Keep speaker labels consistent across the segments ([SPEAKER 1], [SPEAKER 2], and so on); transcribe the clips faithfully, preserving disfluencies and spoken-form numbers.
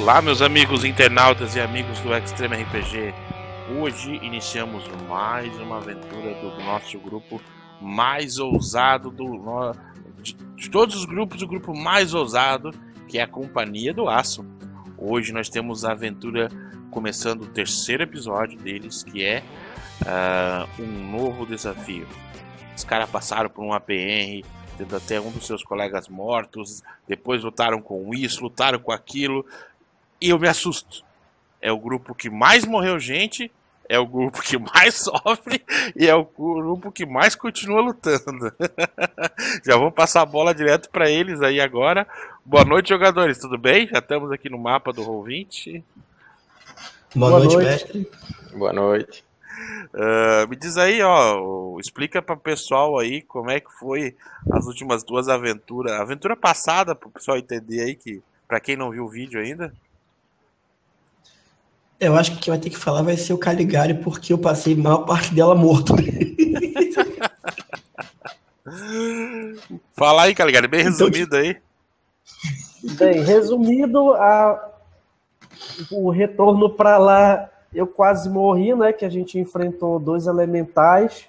[SPEAKER 1] Olá, meus amigos internautas e amigos do Extreme R P G. Hoje iniciamos mais uma aventura do nosso grupo mais ousado do no... de, de todos os grupos, o grupo mais ousado, que é a Companhia do Aço. Hoje nós temos a aventura começando o terceiro episódio deles, que é uh, um novo desafio. Os caras passaram por um A P R, tendo até um dos seus colegas mortos, depois lutaram com isso, lutaram com aquilo, e eu me assusto. É o grupo que mais morreu gente, é o grupo que mais sofre, e é o grupo que mais continua lutando. Já vamos passar a bola direto para eles aí agora. Boa noite, jogadores, tudo bem? Já estamos aqui no mapa do Roll vinte.
[SPEAKER 2] Boa, Boa noite, noite, mestre.
[SPEAKER 3] Boa noite.
[SPEAKER 1] Uh, me diz aí, ó, explica para o pessoal aí como é que foi as últimas duas aventuras. A aventura passada, para o pessoal entender aí, que para quem não viu o vídeo ainda.
[SPEAKER 2] Eu acho que quem vai ter que falar vai ser o Caligari, porque eu passei a maior parte dela morto.
[SPEAKER 1] Fala aí, Caligari, bem resumido aí.
[SPEAKER 4] Bem, resumido, a... o retorno para lá, eu quase morri, né? Que a gente enfrentou dois elementais.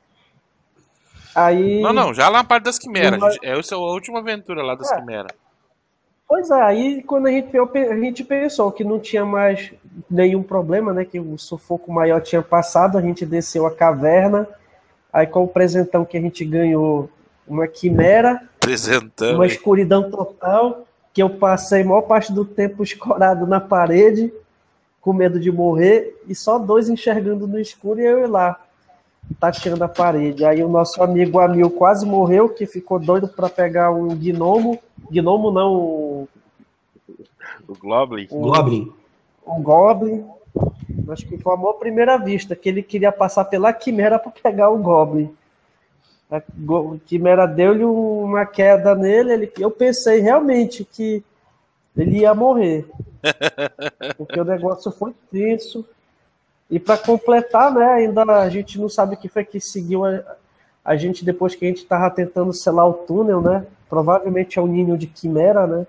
[SPEAKER 4] Aí...
[SPEAKER 1] Não, não, já lá na parte das quimeras. Uma... Gente, essa é a última aventura lá das é. quimeras.
[SPEAKER 4] Pois é, aí quando a gente, a gente pensou que não tinha mais nenhum problema, né? Que o sufoco maior tinha passado, a gente desceu a caverna. Aí com o presentão que a gente ganhou, uma quimera,
[SPEAKER 1] presentão,
[SPEAKER 4] uma escuridão total, que eu passei a maior parte do tempo escorado na parede, com medo de morrer, e só dois enxergando no escuro e eu lá, tateando a parede. Aí o nosso amigo Amil quase morreu, que ficou doido para pegar um gnomo. Gnomo não, o...
[SPEAKER 1] o Goblin.
[SPEAKER 4] O Goblin. O Goblin. Acho que foi a maior primeira vista, que ele queria passar pela quimera para pegar o Goblin. A quimera deu-lhe uma queda nele, ele... eu pensei realmente que ele ia morrer. Porque o negócio foi tenso. E para completar, né, ainda a gente não sabe o que foi que seguiu a, a gente depois que a gente estava tentando selar o túnel, né? Provavelmente é um ninho de quimera, né?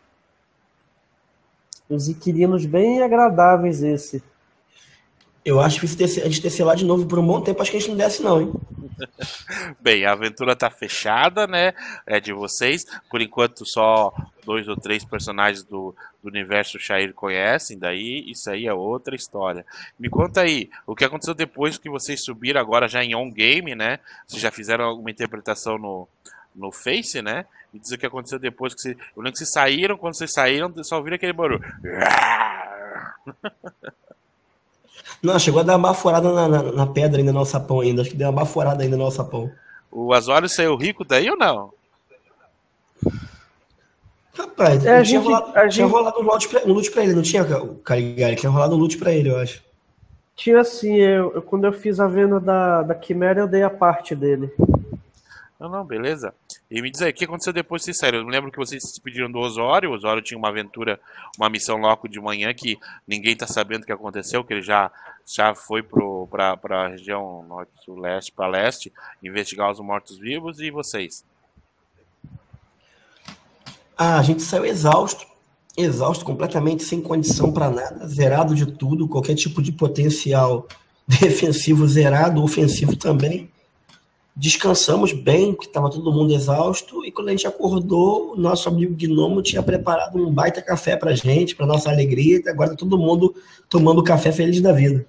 [SPEAKER 4] Os inquilinos bem agradáveis esse.
[SPEAKER 2] Eu acho que a gente descer lá de novo por um bom tempo, acho que a gente não desce não, hein?
[SPEAKER 1] Bem, a aventura tá fechada, né? É de vocês. Por enquanto só dois ou três personagens do, do universo Shire conhecem, daí isso aí é outra história. Me conta aí, o que aconteceu depois que vocês subiram agora já em on-game, né? Vocês já fizeram alguma interpretação no, no Face, né? Me diz o que aconteceu depois que vocês... Eu lembro que vocês saíram, quando vocês saíram, só ouviram aquele barulho.
[SPEAKER 2] Não, chegou a dar uma baforada na, na, na pedra ainda no alçapão ainda. Acho que deu uma baforada ainda no alçapão.
[SPEAKER 1] O Azório saiu rico daí ou não?
[SPEAKER 2] Rapaz,
[SPEAKER 4] é, a
[SPEAKER 2] tinha,
[SPEAKER 4] gente,
[SPEAKER 2] rolado,
[SPEAKER 4] a
[SPEAKER 2] tinha
[SPEAKER 4] gente...
[SPEAKER 2] rolado um loot, pra, um loot pra ele, não tinha, o Caligari? Tinha rolado um loot pra ele, eu acho.
[SPEAKER 4] Tinha sim, eu, eu, quando eu fiz a venda da, da Quimera, eu dei a parte dele.
[SPEAKER 1] Não, não, beleza. E me diz aí, o que aconteceu depois que vocês saíram? Eu me lembro que vocês se despediram do Osório. O Osório tinha uma aventura, uma missão logo de manhã que ninguém tá sabendo o que aconteceu, que ele já, já foi pro, pra, pra região norte-leste, pra leste, investigar os mortos-vivos. E vocês?
[SPEAKER 2] Ah, a gente saiu exausto, exausto, completamente sem condição pra nada, zerado de tudo, qualquer tipo de potencial defensivo zerado, ofensivo também. Descansamos bem, porque estava todo mundo exausto, e quando a gente acordou, o nosso amigo Gnomo tinha preparado um baita café pra gente, pra nossa alegria, e agora tá todo mundo tomando café feliz da vida.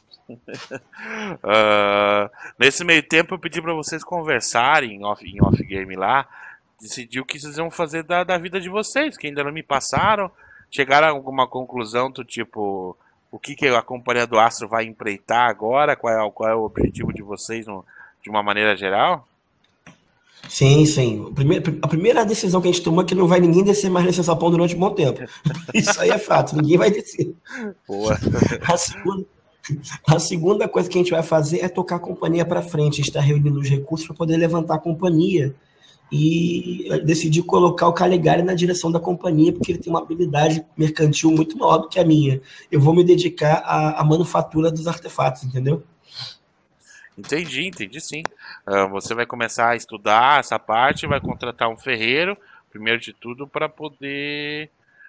[SPEAKER 1] uh, nesse meio tempo eu pedi para vocês conversarem em off, em off game lá, decidir o que vocês vão fazer da, da vida de vocês, que ainda não me passaram, chegaram a alguma conclusão do tipo, o que, que a Companhia do Astro vai empreitar agora, qual é, qual é o objetivo de vocês no de uma maneira geral?
[SPEAKER 2] Sim, sim. Primeiro, a primeira decisão que a gente tomou é que não vai ninguém descer mais nesse sapão durante um bom tempo. Isso aí é fato, ninguém vai descer.
[SPEAKER 1] Boa.
[SPEAKER 2] A segunda, a segunda coisa que a gente vai fazer é tocar a companhia para frente. A gente está reunindo os recursos para poder levantar a companhia e decidir colocar o Caligari na direção da companhia, porque ele tem uma habilidade mercantil muito maior do que a minha. Eu vou me dedicar à, à manufatura dos artefatos, entendeu?
[SPEAKER 1] Entendi, entendi sim. Uh, você vai começar a estudar essa parte, vai contratar um ferreiro, primeiro de tudo, para poder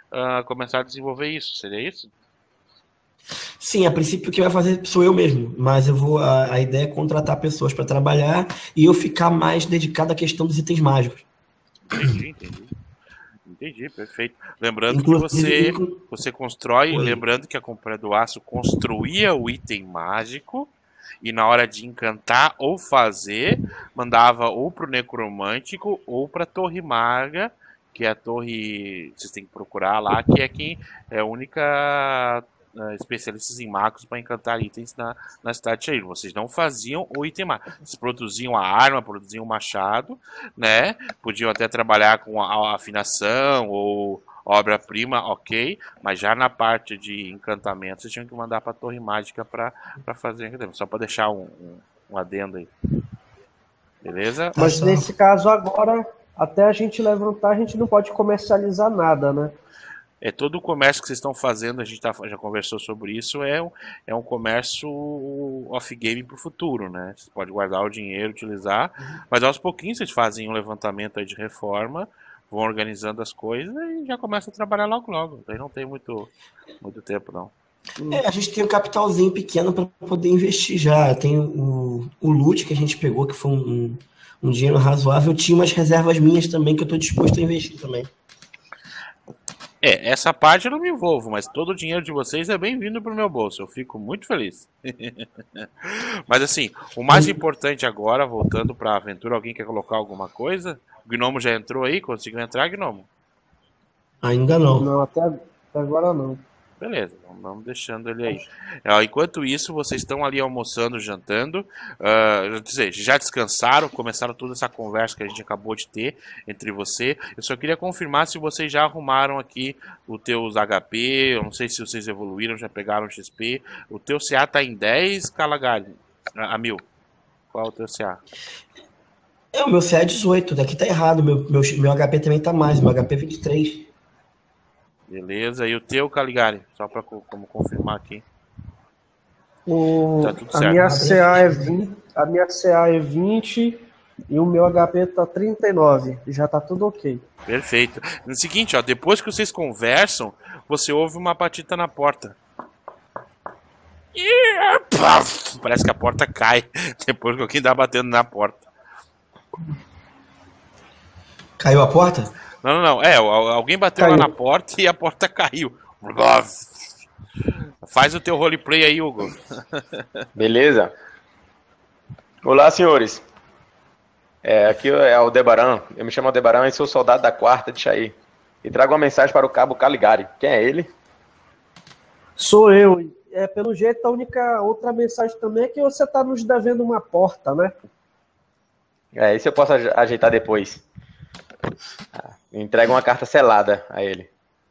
[SPEAKER 1] uh, começar a desenvolver isso, seria isso?
[SPEAKER 2] Sim, a princípio quem vai fazer sou eu mesmo, mas eu vou a, a ideia é contratar pessoas para trabalhar e eu ficar mais dedicado à questão dos itens mágicos.
[SPEAKER 1] Entendi, entendi. Entendi, perfeito. Lembrando
[SPEAKER 2] Inclusive,
[SPEAKER 1] que você,
[SPEAKER 2] inclu...
[SPEAKER 1] você constrói,
[SPEAKER 2] Oi.
[SPEAKER 1] lembrando que a Companhia do Aço construía o item mágico e na hora de encantar ou fazer, mandava ou pro necromântico ou pra Torre Maga, que é a torre, vocês têm que procurar lá, que é quem é a única uh, especialista em magos para encantar itens na, na cidade de Sha'ir. Vocês não faziam o item mágico. Vocês produziam a arma, produziam o machado, né? Podiam até trabalhar com a, a afinação ou obra-prima, ok, mas já na parte de encantamento vocês tinham que mandar para a Torre Mágica para fazer encantamento. Só para deixar um, um, um adendo aí. Beleza?
[SPEAKER 4] Mas nesse caso agora, até a gente levantar, a gente não pode comercializar nada, né?
[SPEAKER 1] É, todo o comércio que vocês estão fazendo, a gente tá, já conversou sobre isso, é um, é um comércio off-game para o futuro, né? Você pode guardar o dinheiro, utilizar, mas aos pouquinhos vocês fazem um levantamento aí de reforma, vão organizando as coisas e já começa a trabalhar logo logo. Aí não tem muito, muito tempo, não.
[SPEAKER 2] É, a gente tem um capitalzinho pequeno para poder investir já. Tem o, o loot que a gente pegou, que foi um, um dinheiro razoável. Eu tinha umas reservas minhas também que eu estou disposto a investir também.
[SPEAKER 1] É, essa parte eu não me envolvo, mas todo o dinheiro de vocês é bem-vindo pro meu bolso. Eu fico muito feliz. Mas assim, o mais importante agora, voltando para a aventura, alguém quer colocar alguma coisa? O Gnomo já entrou aí? Conseguiu entrar, Gnomo?
[SPEAKER 2] Ainda não.
[SPEAKER 4] Não, até, até agora não.
[SPEAKER 1] Beleza, vamos deixando ele aí. Uh, enquanto isso, vocês estão ali almoçando, jantando. Uh, dizer, já descansaram, começaram toda essa conversa que a gente acabou de ter entre você. Eu só queria confirmar se vocês já arrumaram aqui os teus H P. Eu não sei se vocês evoluíram, já pegaram X P. O teu C A tá em dez, Calagari? A mil. Qual é o teu C A?
[SPEAKER 2] É, o meu C A é dezoito. Daqui tá errado. Meu, meu, meu H P também tá mais. Meu H P é vinte e três.
[SPEAKER 1] Beleza, e o teu, Caligari? Só para como confirmar aqui.
[SPEAKER 4] O,
[SPEAKER 1] tá tudo
[SPEAKER 4] a,
[SPEAKER 1] certo.
[SPEAKER 4] minha C A é vinte, a minha C A é vinte e o meu H P tá trinta e nove. Já tá tudo ok.
[SPEAKER 1] Perfeito. No seguinte, ó, depois que vocês conversam, você ouve uma batida na porta. E, paf, parece que a porta cai depois que alguém tá batendo na porta.
[SPEAKER 2] Caiu a porta?
[SPEAKER 1] Não, não, não. É, alguém bateu
[SPEAKER 4] Caiu.
[SPEAKER 1] lá na porta e a porta caiu. Faz o teu roleplay aí, Hugo.
[SPEAKER 3] Beleza. Olá, senhores. É, aqui é o Debaran. Eu me chamo Debaran e sou soldado da quarta de Sha'ir. E trago uma mensagem para o cabo Caligari. Quem é ele?
[SPEAKER 4] Sou eu. É, pelo jeito, a única outra mensagem também é que você tá nos devendo uma porta, né?
[SPEAKER 3] É, isso eu posso ajeitar depois. Entrega uma carta selada a ele.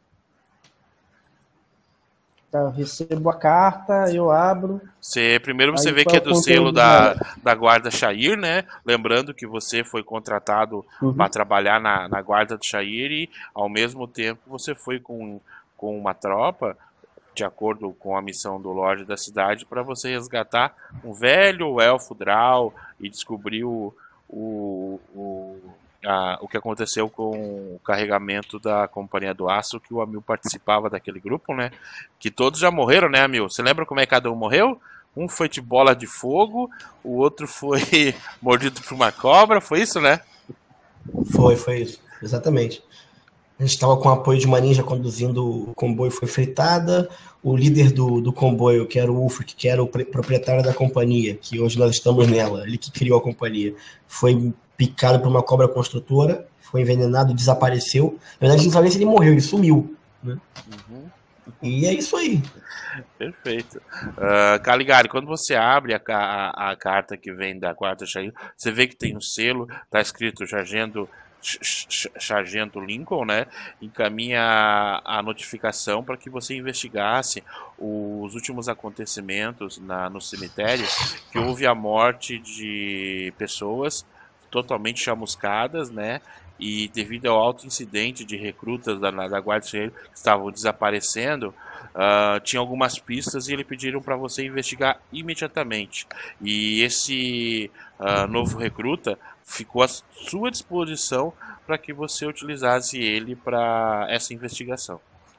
[SPEAKER 4] Tá, eu recebo a carta, eu abro.
[SPEAKER 1] Você, primeiro você
[SPEAKER 4] Aí,
[SPEAKER 1] vê
[SPEAKER 4] qual
[SPEAKER 1] que é
[SPEAKER 4] é o
[SPEAKER 1] do
[SPEAKER 4] conteúdo
[SPEAKER 1] selo da,
[SPEAKER 4] dela?
[SPEAKER 1] da guarda Sha'ir, né? Lembrando que você foi contratado
[SPEAKER 4] Uhum.
[SPEAKER 1] para trabalhar na, na guarda de Sha'ir e, ao mesmo tempo, você foi com, com uma tropa, de acordo com a missão do Lorde da cidade, para você resgatar um velho elfo Drow e descobrir o, o, o, a, o que aconteceu com o carregamento da Companhia do Aço, que o Amil participava daquele grupo, né? Que todos já morreram, né, Amil? Você lembra como é que cada um morreu? Um foi de bola de fogo, o outro foi mordido por uma cobra, foi isso, né?
[SPEAKER 2] Foi, foi isso. Exatamente. A gente estava com o apoio de uma ninja conduzindo o comboio, foi fritada. O líder do, do comboio, que era o Ulfric, que era o proprietário da companhia, que hoje nós estamos nela, ele que criou a companhia, foi picado por uma cobra construtora, foi envenenado e desapareceu. Na verdade, a gente não sabe nem se ele morreu, ele sumiu. Né?
[SPEAKER 1] Uhum.
[SPEAKER 2] E é isso aí.
[SPEAKER 1] Perfeito. Uh, Caligari, quando você abre a, a, a carta que vem da quarta Sha'ir, você vê que tem um selo, tá escrito Sargento, Sargento Lincoln, né? Encaminha a, a notificação para que você investigasse os últimos acontecimentos na, no cemitério, que houve a morte de pessoas totalmente chamuscadas, né? E devido ao alto incidente de recrutas da, da Guarda Sha'ir que estavam desaparecendo, uh, tinha algumas pistas e eles pediram para você investigar imediatamente. E esse uh, novo recruta ficou à sua disposição para que você utilizasse ele para essa investigação.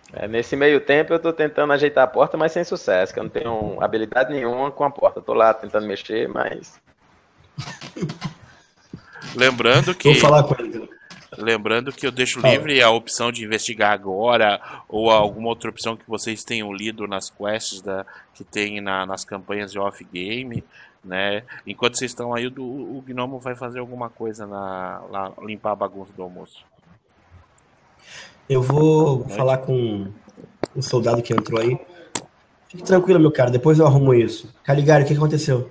[SPEAKER 3] É, nesse meio tempo eu tô tentando ajeitar a porta, mas sem sucesso, que eu não tenho habilidade nenhuma com a porta. Tô lá tentando mexer, mas...
[SPEAKER 1] Lembrando que...
[SPEAKER 2] Vou falar com ele.
[SPEAKER 1] Lembrando que eu deixo
[SPEAKER 2] Fala.
[SPEAKER 1] livre a opção de investigar agora ou alguma outra opção que vocês tenham lido nas quests da, que tem na, nas campanhas de off-game, né? Enquanto vocês estão aí, o, o Gnomo vai fazer alguma coisa na, lá, limpar a bagunça do almoço.
[SPEAKER 2] Eu vou falar com o soldado que entrou aí. Fique tranquilo, meu cara, depois eu arrumo isso. Caligari, o que aconteceu?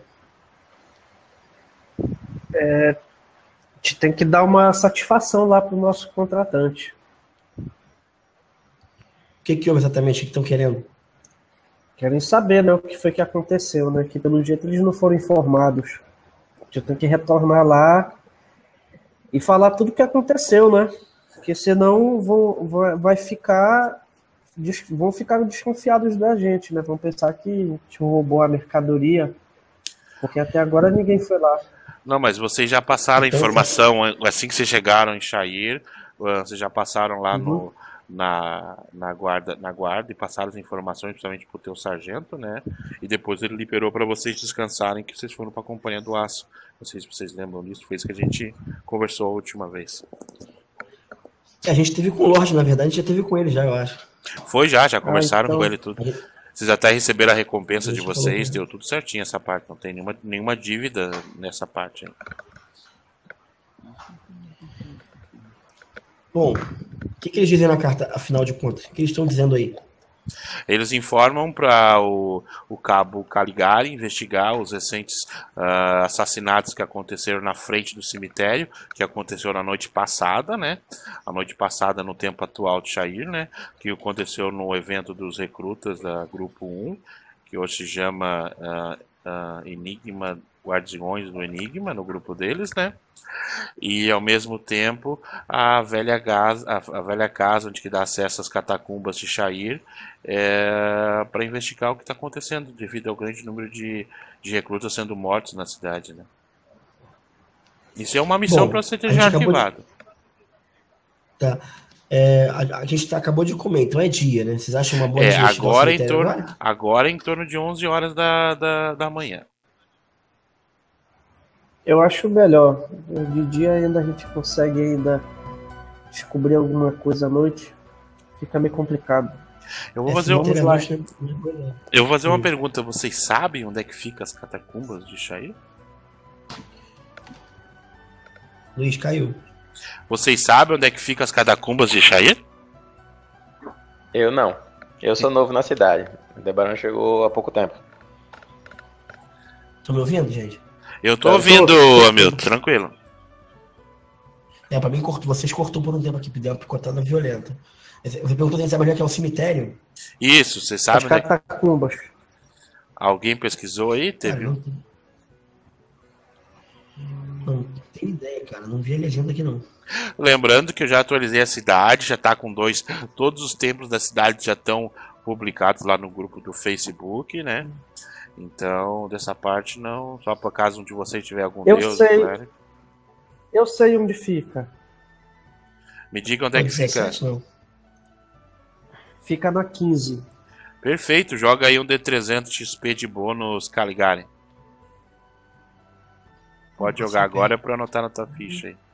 [SPEAKER 4] A gente tem que dar uma satisfação lá pro nosso contratante.
[SPEAKER 2] O que, que houve exatamente? O que estão querendo?
[SPEAKER 4] Querem saber, né, o que foi que aconteceu, né? Que pelo jeito eles não foram informados. A gente tem que retornar lá e falar tudo o que aconteceu, né? Porque senão vão, vão, vai ficar, vão ficar desconfiados da gente, né? Vão pensar que a gente roubou a mercadoria, porque até agora ninguém foi lá.
[SPEAKER 1] Não, mas vocês já passaram a
[SPEAKER 2] Então,
[SPEAKER 1] informação assim que vocês chegaram em Shair, vocês já passaram lá
[SPEAKER 4] Uhum.
[SPEAKER 1] no, na, na, guarda, na guarda e passaram as informações principalmente pro teu sargento, né? E depois ele liberou para vocês descansarem, que vocês foram para a Companhia do Aço. Não sei se vocês lembram disso, foi isso que a gente conversou a última vez.
[SPEAKER 2] A gente teve com o Lorde, na verdade, a gente já teve com ele já, eu acho.
[SPEAKER 1] Foi já, já conversaram
[SPEAKER 4] então-
[SPEAKER 1] com ele tudo. Vocês até receberam a recompensa
[SPEAKER 2] A
[SPEAKER 1] de
[SPEAKER 2] gente
[SPEAKER 1] vocês,
[SPEAKER 2] falou.
[SPEAKER 1] deu tudo certinho essa parte, não tem nenhuma, nenhuma dívida nessa parte.
[SPEAKER 2] Bom, o que, que eles dizem na carta, afinal de contas? O que eles estão dizendo aí?
[SPEAKER 1] Eles informam para o, o cabo Caligari investigar os recentes ah, assassinatos que aconteceram na frente do cemitério, que aconteceu na noite passada, né? A noite passada no tempo atual de Shair, né? Que aconteceu no evento dos recrutas da Grupo um, que hoje se chama ah, ah, Enigma, Guardiões do Enigma, no grupo deles, né? E ao mesmo tempo a velha casa, a, a velha casa onde que dá acesso às catacumbas de Shair, é, para investigar o que está acontecendo devido ao grande número de, de recrutas sendo mortos na cidade, né? Isso é uma missão
[SPEAKER 2] Bom,
[SPEAKER 1] para ser
[SPEAKER 2] a gente acabou de-
[SPEAKER 1] arquivado.
[SPEAKER 2] Tá. É, a, a gente tá- acabou de comer, então é dia, né? Vocês acham uma boa
[SPEAKER 1] É,
[SPEAKER 2] de investigar o
[SPEAKER 1] agora em,
[SPEAKER 2] cemitério
[SPEAKER 1] torno,
[SPEAKER 2] agora?
[SPEAKER 1] agora em torno de onze horas da, da, da manhã.
[SPEAKER 4] Eu acho melhor. De dia ainda a gente consegue ainda descobrir alguma coisa à noite. Fica meio complicado.
[SPEAKER 1] Eu vou
[SPEAKER 2] É,
[SPEAKER 1] fazer, um-
[SPEAKER 2] cemitério
[SPEAKER 4] lá.
[SPEAKER 2] à noite, né? Não é coisa, não.
[SPEAKER 1] eu vou fazer uma
[SPEAKER 2] Hum.
[SPEAKER 1] pergunta. Vocês sabem onde é que fica as catacumbas de Shair?
[SPEAKER 2] Luiz, caiu.
[SPEAKER 1] Vocês sabem onde é que fica as catacumbas de Shair?
[SPEAKER 3] Eu não. Eu sou novo na cidade. O Debaran chegou há pouco tempo.
[SPEAKER 2] Estão me ouvindo, gente?
[SPEAKER 1] Eu tô
[SPEAKER 3] Eu tô-
[SPEAKER 1] ouvindo, Hamilton, tranquilo.
[SPEAKER 2] É, pra mim, cortou, vocês cortou por um tempo aqui, deu uma picotada violenta. Você perguntou se a gente sabe onde é que é o cemitério?
[SPEAKER 1] Isso, você
[SPEAKER 4] As
[SPEAKER 1] sabe, né?
[SPEAKER 4] catacumbas.
[SPEAKER 1] Alguém pesquisou aí?
[SPEAKER 2] Cara,
[SPEAKER 1] Teve
[SPEAKER 2] não,
[SPEAKER 1] um.
[SPEAKER 2] tem- não tem ideia, cara. Não vi a legenda aqui, não.
[SPEAKER 1] Lembrando que eu já atualizei a cidade, já tá com dois. Todos os templos da cidade já estão publicados lá no grupo do Facebook, né? Então, dessa parte não. Só por caso um de vocês tiver algum
[SPEAKER 4] Eu
[SPEAKER 1] deus,
[SPEAKER 4] sei.
[SPEAKER 1] clérigo.
[SPEAKER 4] Eu sei onde fica.
[SPEAKER 1] Me diga onde é que fica.
[SPEAKER 2] dezessete, não.
[SPEAKER 4] Fica na quinze.
[SPEAKER 1] Perfeito, joga aí um D trezentos X P de bônus Caligari. Pode
[SPEAKER 2] Nossa,
[SPEAKER 1] jogar
[SPEAKER 2] ok.
[SPEAKER 1] agora pra anotar na tua ficha aí.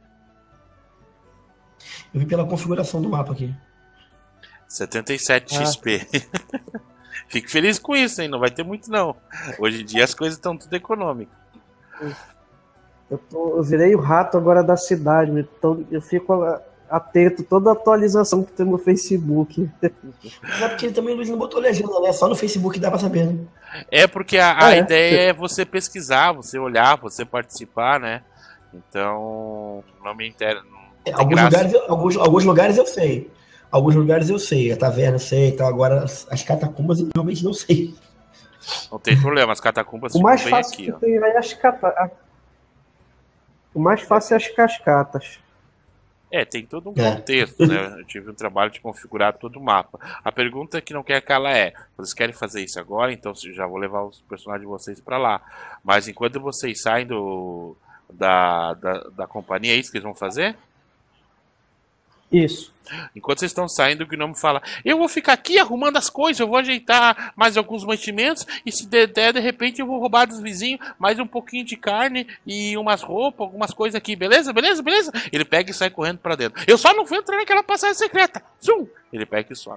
[SPEAKER 2] Eu vi pela configuração do mapa aqui.
[SPEAKER 1] setenta e sete
[SPEAKER 4] Ah.
[SPEAKER 1] X P. Fique feliz com isso, hein? Não vai ter muito, não. Hoje em dia as coisas estão tudo econômicas.
[SPEAKER 4] Eu, tô, eu virei o rato agora da cidade, então eu fico a- atento a toda a atualização que tem no Facebook.
[SPEAKER 2] Mas é porque ele também, Luiz, não botou legenda, né? Só no Facebook dá pra saber, né?
[SPEAKER 1] É porque a, a
[SPEAKER 4] É.
[SPEAKER 1] ideia é você pesquisar, você olhar, você participar, né? Então, não me interessa.
[SPEAKER 2] É, alguns, lugares, eu- alguns, alguns lugares eu sei. Alguns lugares eu sei. A taverna eu sei. Então agora as, as catacumbas eu realmente não sei.
[SPEAKER 1] Não tem problema, as catacumbas
[SPEAKER 4] O
[SPEAKER 1] ficam
[SPEAKER 4] mais
[SPEAKER 1] bem
[SPEAKER 4] fácil
[SPEAKER 1] aqui,
[SPEAKER 4] que
[SPEAKER 1] ó.
[SPEAKER 4] tem aí é as cata... O mais fácil é as cascatas.
[SPEAKER 1] É, tem todo um
[SPEAKER 2] É.
[SPEAKER 1] contexto, né? Eu tive um trabalho de configurar todo o mapa. A pergunta que não quer calar é: vocês querem fazer isso agora? Então eu já vou levar os personagens de vocês pra lá. Mas enquanto vocês saem do, da, da, da companhia, é isso que eles vão fazer?
[SPEAKER 4] Isso.
[SPEAKER 1] Enquanto vocês estão saindo, o Gnomo fala: eu vou ficar aqui arrumando as coisas, eu vou ajeitar mais alguns mantimentos, e se der, der de repente eu vou roubar dos vizinhos mais um pouquinho de carne e umas roupas, algumas coisas aqui, beleza? Beleza? Beleza? Ele pega e sai correndo pra dentro. Eu só não vou entrar naquela passagem secreta. Zum! Ele pega e sobe.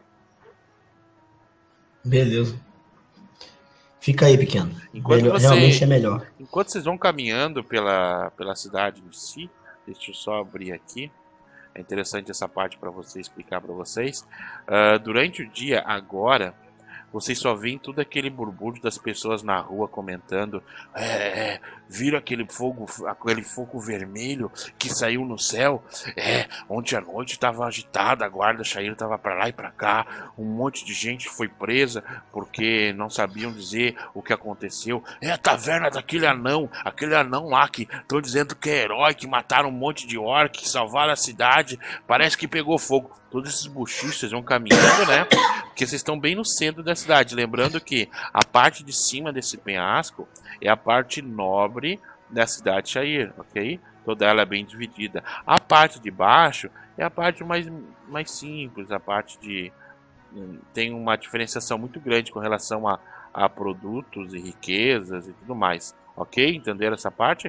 [SPEAKER 2] Beleza. Fica aí, pequeno.
[SPEAKER 1] Enquanto
[SPEAKER 2] melhor,
[SPEAKER 1] você,
[SPEAKER 2] realmente é melhor.
[SPEAKER 1] Enquanto vocês vão caminhando pela, pela cidade em si, deixa eu só abrir aqui. É interessante essa parte para você explicar para vocês. Uh, durante o dia, agora, vocês só veem tudo aquele burbúrdio das pessoas na rua comentando: é, é, viram aquele fogo, aquele fogo vermelho que saiu no céu? É, ontem à noite estava agitada, a guarda Sha'ir estava para lá e para cá, um monte de gente foi presa porque não sabiam dizer o que aconteceu. É a taverna daquele anão, aquele anão lá que estão dizendo que é herói, que mataram um monte de orc, que salvaram a cidade, parece que pegou fogo. Todos esses buchichos, vocês vão caminhando, né? Porque vocês estão bem no centro da cidade. Lembrando que a parte de cima desse penhasco é a parte nobre da cidade de Sha'ir, ok? Toda ela é bem dividida. A parte de baixo é a parte mais, mais simples, a parte de... tem uma diferenciação muito grande com relação a, a produtos e riquezas e tudo mais. Ok? Entenderam essa parte?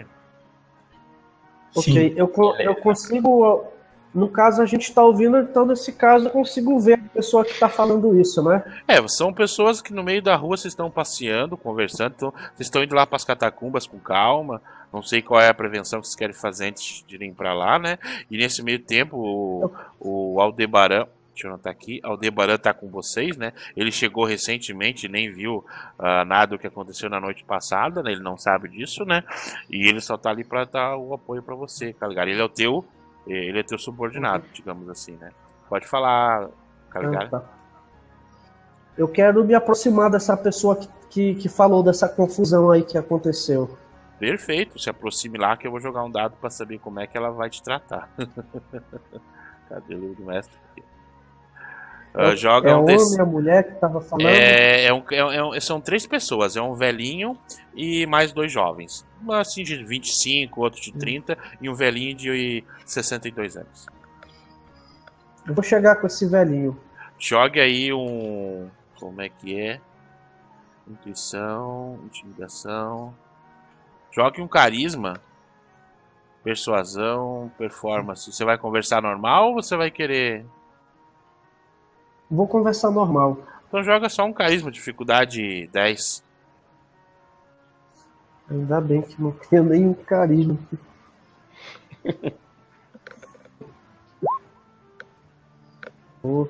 [SPEAKER 4] Ok, eu, eu consigo... No caso, a gente está ouvindo, então, nesse caso, eu consigo ver a pessoa que está falando isso, né?
[SPEAKER 1] É, são pessoas que no meio da rua vocês estão passeando, conversando, então, vocês estão indo lá para as catacumbas com calma, não sei qual é a prevenção que vocês querem fazer antes de irem para lá, né? E nesse meio tempo, o, o Aldebaran, deixa eu anotar aqui, Aldebaran tá com vocês, né? Ele chegou recentemente, nem viu uh, nada do que aconteceu na noite passada, né? Ele não sabe disso, né? E ele só tá ali para dar o apoio para você, Caligari. Ele é o teu... Ele é teu subordinado, digamos assim, né? Pode falar, Caligari.
[SPEAKER 4] Ah, tá. Eu quero me aproximar dessa pessoa que, que, que falou dessa confusão aí que aconteceu.
[SPEAKER 1] Perfeito, se aproxime lá que eu vou jogar um dado pra saber como é que ela vai te tratar. Cadê o livro do mestre? Uh, joga
[SPEAKER 4] é
[SPEAKER 1] um
[SPEAKER 4] o
[SPEAKER 1] desse...
[SPEAKER 4] homem, a mulher que tava falando?
[SPEAKER 1] É, é um, é um, são três pessoas, é um velhinho e mais dois jovens. Assim de vinte e cinco, outro de trinta hum. e um velhinho de sessenta e dois anos.
[SPEAKER 4] Eu vou chegar com esse velhinho.
[SPEAKER 1] Jogue aí um... Como é que é? Intuição, intimidação... Jogue um carisma, persuasão, performance. Você vai conversar normal ou você vai querer...
[SPEAKER 4] Vou conversar normal.
[SPEAKER 1] Então joga só um carisma, dificuldade dez.
[SPEAKER 4] Ainda bem que não tenho nenhum carisma. oh.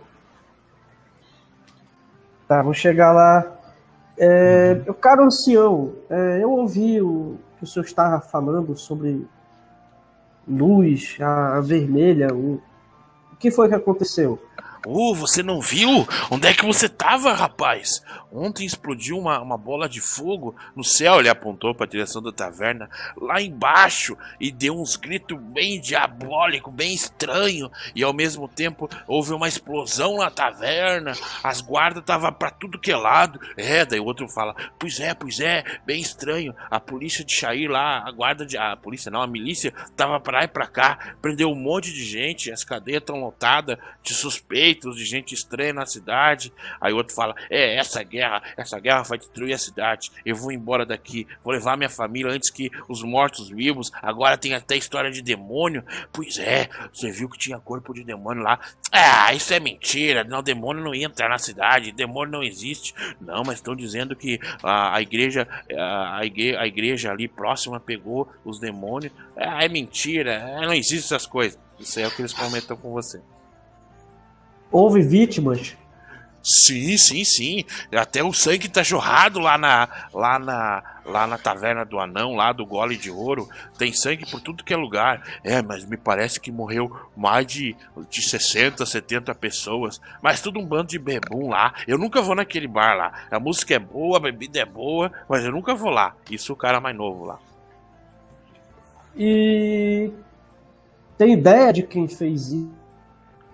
[SPEAKER 4] Tá, vamos chegar lá. É, eu, caro ancião, é, eu ouvi o que o senhor estava falando sobre luz, a, a vermelha. O, o que foi que aconteceu?
[SPEAKER 1] Uh, você não viu? Onde é que você tava, rapaz? Ontem explodiu uma, uma bola de fogo no céu. Ele apontou para a direção da taverna, lá embaixo, e deu uns gritos bem diabólicos, bem estranho. E ao mesmo tempo houve uma explosão na taverna. As guardas estavam para tudo que é lado. É, daí o outro fala: Pois é, pois é, bem estranho. A polícia de Sha'ir lá, a guarda de... A polícia não, a milícia tava para lá e para cá. Prendeu um monte de gente. As cadeias estão lotadas de suspeitos, de gente estranha na cidade. Aí o outro fala: É, essa guerra, essa guerra vai destruir a cidade. Eu vou embora daqui, vou levar minha família antes que os mortos vivos. Agora tem até história de demônio. Pois é, você viu que tinha corpo de demônio lá. Ah, isso é mentira. Não, demônio não ia entrar na cidade, demônio não existe. Não, mas estão dizendo que a, a igreja a, igreja, a igreja ali próxima pegou os demônios. Ah, é mentira, não existe essas coisas. Isso é o que eles comentam com você.
[SPEAKER 4] Houve vítimas?
[SPEAKER 1] Sim, sim, sim. Até o sangue tá jorrado lá na, lá na, lá na taverna do anão, lá do gole de ouro. Tem sangue por tudo que é lugar. É, mas me parece que morreu mais de, de sessenta, setenta pessoas. Mas tudo um bando de bebum lá. Eu nunca vou naquele bar lá. A música é boa, a bebida é boa, mas eu nunca vou lá. Isso o cara mais novo lá.
[SPEAKER 4] E tem ideia de quem fez isso?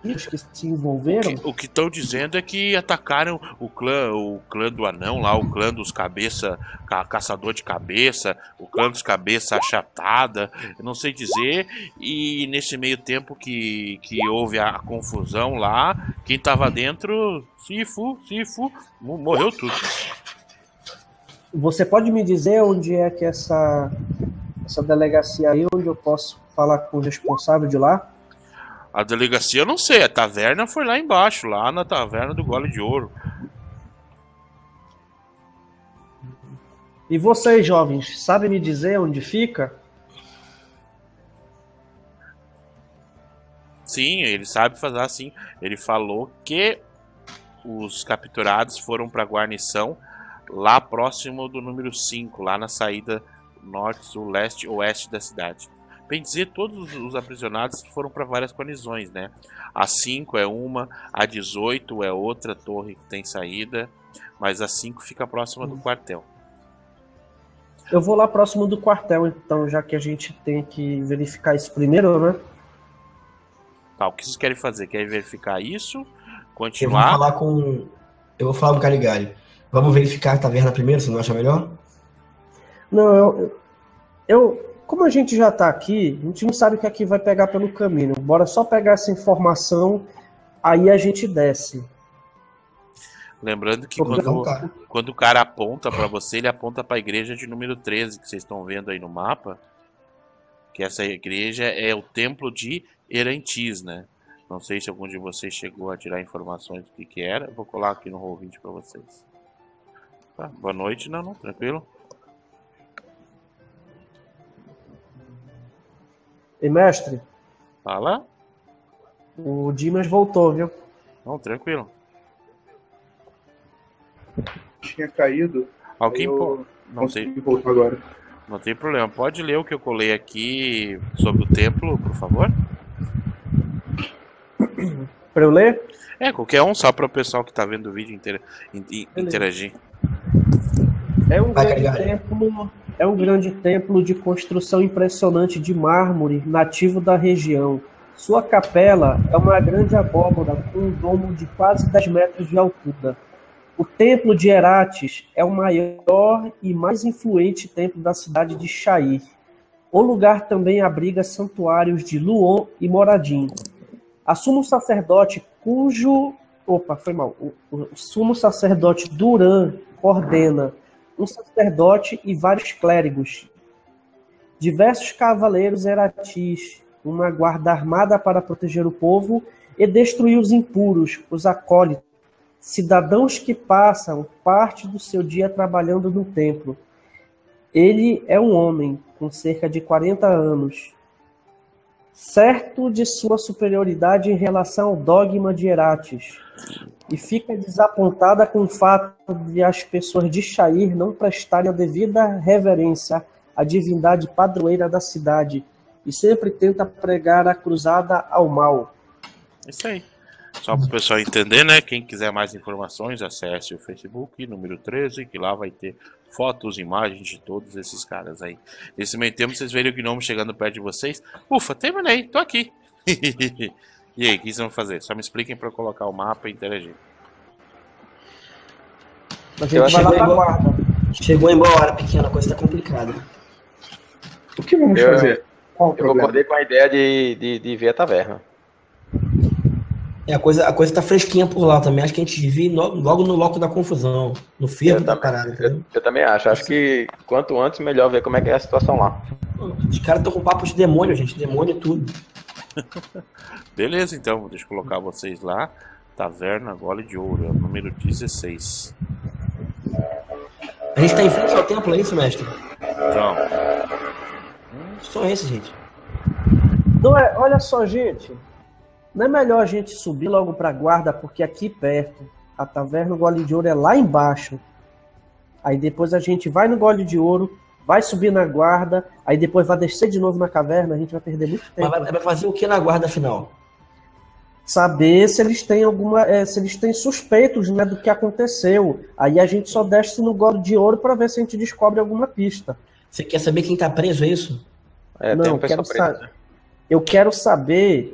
[SPEAKER 4] bichos que se envolveram.
[SPEAKER 1] O que estão dizendo é que atacaram o clã, o clã do anão lá, o clã dos cabeça, ca, caçador de cabeça, o clã dos cabeça achatada, eu não sei dizer, e nesse meio tempo que, que houve a, a confusão lá, quem tava dentro, Sifu, Sifu, morreu tudo.
[SPEAKER 4] Você pode me dizer onde é que essa, essa delegacia aí, onde eu posso falar com o responsável de lá?
[SPEAKER 1] A delegacia eu não sei, a taverna foi lá embaixo, lá na taverna do Gole de Ouro.
[SPEAKER 4] E vocês, jovens, sabem me dizer onde fica?
[SPEAKER 1] Sim, ele sabe fazer assim. Ele falou que os capturados foram para a guarnição lá próximo do número cinco, lá na saída norte, sul, leste, oeste da cidade. Bem dizer, todos os aprisionados foram para várias guarnições, né? A cinco é uma, a dezoito é outra torre que tem saída, mas a cinco fica próxima do quartel.
[SPEAKER 4] Eu vou lá próximo do quartel, então, já que a gente tem que verificar isso primeiro, né?
[SPEAKER 1] Tá, o que vocês querem fazer? Querem verificar isso? Continuar?
[SPEAKER 2] Eu vou falar com... Eu vou falar com o Caligari. Vamos verificar a taverna primeiro, você não acha melhor?
[SPEAKER 4] Não, eu, eu... Como a gente já tá aqui, a gente não sabe o que aqui vai pegar pelo caminho. Bora só pegar essa informação, aí a gente desce.
[SPEAKER 1] Lembrando que quando, quando o cara aponta para você, ele aponta para a igreja de número treze, que vocês estão vendo aí no mapa. Que essa igreja é o templo de Erantis, né? Não sei se algum de vocês chegou a tirar informações do que que era. Eu vou colar aqui no roll vinte para vocês. Tá, boa noite, não, não, tranquilo?
[SPEAKER 4] E mestre?
[SPEAKER 1] Fala.
[SPEAKER 4] O Dimas voltou, viu?
[SPEAKER 1] Não, tranquilo.
[SPEAKER 5] Tinha caído.
[SPEAKER 1] Alguém
[SPEAKER 5] eu
[SPEAKER 1] pô... não
[SPEAKER 5] consegui
[SPEAKER 1] tem
[SPEAKER 5] voltar agora.
[SPEAKER 1] Não tem problema. Pode ler o que eu colei aqui sobre o templo, por favor?
[SPEAKER 4] Para eu ler?
[SPEAKER 1] É, qualquer um, só para o pessoal que tá vendo o vídeo intera interagir.
[SPEAKER 4] É um grande templo, é um grande templo de construção impressionante de mármore, nativo da região. Sua capela é uma grande abóbora com um domo de quase dez metros de altura. O templo de Eratis é o maior e mais influente templo da cidade de Shair. O lugar também abriga santuários de Luon e Moradin. A sumo sacerdote cujo... Opa, foi mal. O, o sumo sacerdote Duran coordena um sacerdote e vários clérigos. Diversos cavaleiros Eratis, uma guarda armada para proteger o povo e destruir os impuros, os acólitos, cidadãos que passam parte do seu dia trabalhando no templo. Ele é um homem com cerca de quarenta anos, certo de sua superioridade em relação ao dogma de Eratis, e fica desapontada com o fato de as pessoas de Shair não prestarem a devida reverência à divindade padroeira da cidade, e sempre tenta pregar a cruzada ao mal.
[SPEAKER 1] Isso aí. Só para o pessoal entender, né? Quem quiser mais informações, acesse o Facebook, número treze, que lá vai ter fotos, imagens de todos esses caras aí. Nesse meio tempo, vocês verem o Gnomo chegando perto de vocês. Ufa, terminei, tô aqui. E aí, o que vocês vão fazer? Só me expliquem para eu colocar o mapa e interagir.
[SPEAKER 4] A gente vai lá pra guarda.
[SPEAKER 2] Chegou embora, pequena, a coisa tá complicada.
[SPEAKER 5] O que vamos
[SPEAKER 3] Eu-
[SPEAKER 5] fazer? Qual o
[SPEAKER 3] Eu
[SPEAKER 5] problema?
[SPEAKER 3] concordei com a ideia de, de, de ver a taverna.
[SPEAKER 2] É, a coisa, a coisa tá fresquinha por lá também. Acho que a gente devia ir no- logo no loco da confusão, no fervo
[SPEAKER 3] Eu
[SPEAKER 2] da
[SPEAKER 3] também.
[SPEAKER 2] parada, entendeu?
[SPEAKER 3] Eu, eu também acho. Acho que quanto antes, melhor ver como é que é a situação lá.
[SPEAKER 2] Os caras estão com papo de demônio, gente. Demônio é tudo.
[SPEAKER 1] Beleza, então, deixa eu colocar vocês lá. Taverna Gole de Ouro, é o número dezesseis.
[SPEAKER 2] A gente tá em frente ao templo, é isso, mestre?
[SPEAKER 1] Então,
[SPEAKER 2] Só esse, gente.
[SPEAKER 4] Não é, olha só, gente. Não é melhor a gente subir logo pra guarda, porque aqui perto, a taverna Gole de Ouro é lá embaixo. Aí depois a gente vai no Gole de Ouro, vai subir na guarda, aí depois vai descer de novo na caverna, a gente vai perder muito tempo.
[SPEAKER 2] Mas vai, vai fazer o que na guarda final?
[SPEAKER 4] Saber se eles têm alguma, é, se eles têm suspeitos, né, do que aconteceu. Aí a gente só desce no Gole de Ouro pra ver se a gente descobre alguma pista.
[SPEAKER 2] Você quer saber quem tá preso, é isso?
[SPEAKER 3] É,
[SPEAKER 4] Não,
[SPEAKER 3] tem um pessoal
[SPEAKER 4] quero
[SPEAKER 3] preto.
[SPEAKER 4] saber. Eu quero saber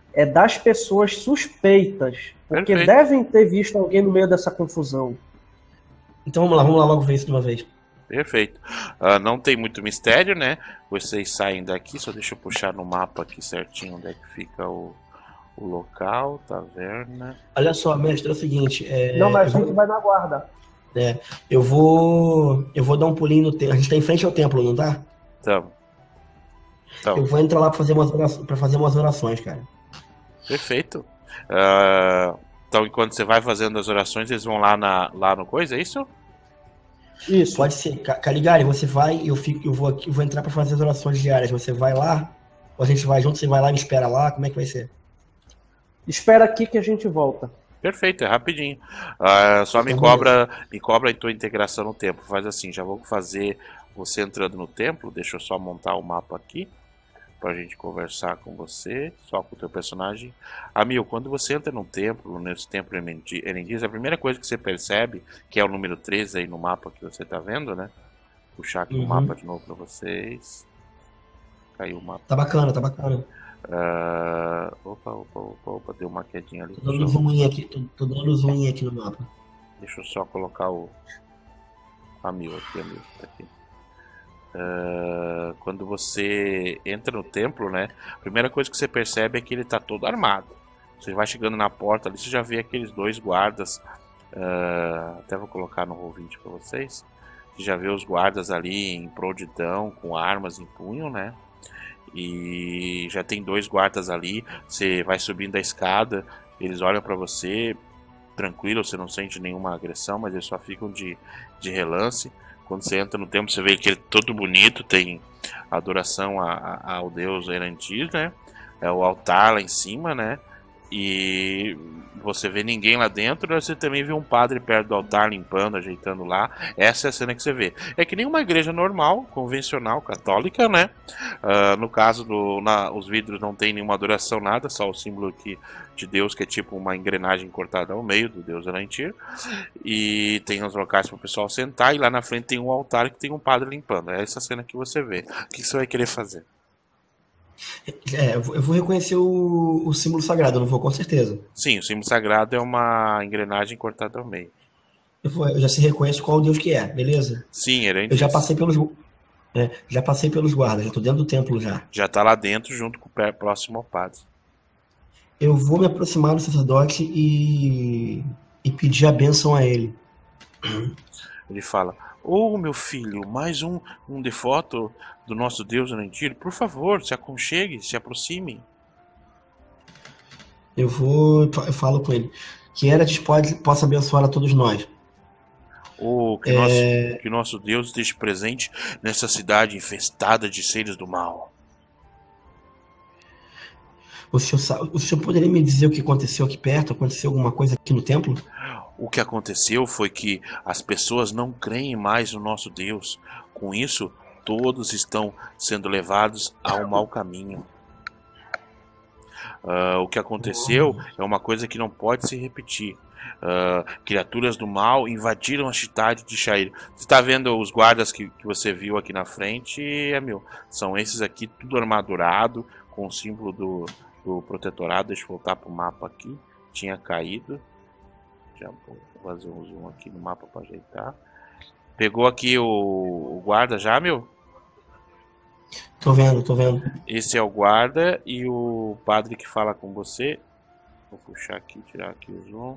[SPEAKER 4] é das pessoas suspeitas, porque
[SPEAKER 1] Perfeito.
[SPEAKER 4] devem ter visto alguém no meio dessa confusão.
[SPEAKER 2] Então vamos lá, vamos lá logo ver isso de uma vez.
[SPEAKER 1] Perfeito. Ah, não tem muito mistério, né? Vocês saem daqui, só deixa eu puxar no mapa aqui certinho onde é que fica o, o local, taverna.
[SPEAKER 2] Olha só, mestre, é o seguinte. É,
[SPEAKER 4] Não, mas
[SPEAKER 2] eu,
[SPEAKER 4] a gente
[SPEAKER 2] vou,
[SPEAKER 4] vai na guarda.
[SPEAKER 2] é, eu vou. Eu vou dar um pulinho no templo. A gente tá em frente ao templo, não tá?
[SPEAKER 1] Então, então
[SPEAKER 2] Eu vou entrar lá pra fazer umas orações, pra fazer umas orações, cara.
[SPEAKER 1] perfeito. Ah, então, enquanto você vai fazendo as orações, eles vão lá, na, lá no coisa, é isso?
[SPEAKER 4] Isso.
[SPEAKER 2] Pode ser. Ca- Caligari, você vai, eu fico, eu vou aqui, eu vou entrar pra fazer as orações diárias. Você vai lá? Ou a gente vai junto, você vai lá e me espera lá? Como é que vai ser?
[SPEAKER 4] Espera aqui que a gente volta.
[SPEAKER 1] Perfeito, é rapidinho. Ah, só me
[SPEAKER 2] Então,
[SPEAKER 1] cobra, me cobra a tua integração no templo. Faz assim, já vou fazer você entrando no templo. Deixa eu só montar o mapa aqui pra gente conversar com você, só com o teu personagem. Amil, quando você entra no templo, nesse templo Erendiz, a primeira coisa que você percebe, que é o número treze aí no mapa que você tá vendo, né? Vou puxar aqui o
[SPEAKER 2] Uhum.
[SPEAKER 1] mapa de novo pra vocês. Caiu o mapa.
[SPEAKER 2] Tá bacana, tá bacana.
[SPEAKER 1] Ah, opa, opa, opa, opa, deu uma quedinha ali.
[SPEAKER 2] Tô dando
[SPEAKER 1] Deixa eu-
[SPEAKER 2] zoom in aqui, tô, tô dando zoom in aqui no mapa.
[SPEAKER 1] Deixa eu só colocar o Amil aqui, Amil, tá aqui. Ah, quando você entra no templo, né? A primeira coisa que você percebe é que ele tá todo armado. Você vai chegando na porta ali, você já vê aqueles dois guardas. ah, até vou colocar no roll vinte pra vocês. Você já vê os guardas ali em prontidão, com armas em punho, né? E já tem dois guardas ali. Você vai subindo a escada, eles olham pra você, tranquilo, você não sente nenhuma agressão, mas eles só ficam de, de relance. Quando você entra no templo, você vê que ele é todo bonito, tem adoração a, a, ao deus Erantir, né? É o altar lá em cima, né? E você vê ninguém lá dentro, você também vê um padre perto do altar limpando, ajeitando lá. Essa é a cena que você vê. É que nem uma igreja normal, convencional, católica, né? Uh, no caso, do, na, os vidros não tem nenhuma adoração, nada, só o símbolo aqui de Deus, que é tipo uma engrenagem cortada ao meio do deus Erantir. E tem os locais para o pessoal sentar, e lá na frente tem um altar que tem um padre limpando. É essa cena que você vê. O que você vai querer fazer?
[SPEAKER 2] É, eu vou, eu vou reconhecer o, o símbolo sagrado, eu não vou, com certeza.
[SPEAKER 1] Sim, o símbolo sagrado é uma engrenagem cortada ao meio.
[SPEAKER 2] Eu, vou, eu já se reconheço qual Deus que é, beleza?
[SPEAKER 1] Sim, Erantir.
[SPEAKER 2] Eu já passei pelos. É, já passei pelos guardas, já tô dentro do templo já.
[SPEAKER 1] Já tá lá dentro junto com o pé próximo ao padre.
[SPEAKER 2] Eu vou me aproximar do sacerdote e, e pedir a bênção a ele.
[SPEAKER 1] Ele fala: "Ô, meu filho, mais um, um devoto do nosso Deus Erantir, por favor, se aconchegue, se aproxime."
[SPEAKER 2] Eu vou, eu falo com ele. Que Eratis pode, possa abençoar a todos nós.
[SPEAKER 1] Oh, que,
[SPEAKER 2] É...
[SPEAKER 1] nosso, que nosso Deus esteja presente nessa cidade infestada de seres do mal.
[SPEAKER 2] O senhor, sa- o senhor poderia me dizer o que aconteceu aqui perto? Aconteceu alguma coisa aqui no templo?
[SPEAKER 1] O que aconteceu foi que as pessoas não creem mais no nosso Deus. Com isso, todos estão sendo levados ao mau caminho. Ah, o que aconteceu é uma coisa que não pode se repetir. Ah, criaturas do mal invadiram a cidade de Shair. Você está vendo os guardas que, que você viu aqui na frente, Emil? São esses aqui, tudo armadurado, com o símbolo do, do protetorado. Deixa eu voltar para o mapa aqui. Tinha caído. Já vou fazer um zoom aqui no mapa para ajeitar. Pegou aqui o, o guarda já, meu?
[SPEAKER 2] Tô vendo, tô vendo.
[SPEAKER 1] Esse é o guarda e o padre que fala com você. Vou puxar aqui, tirar aqui o zoom.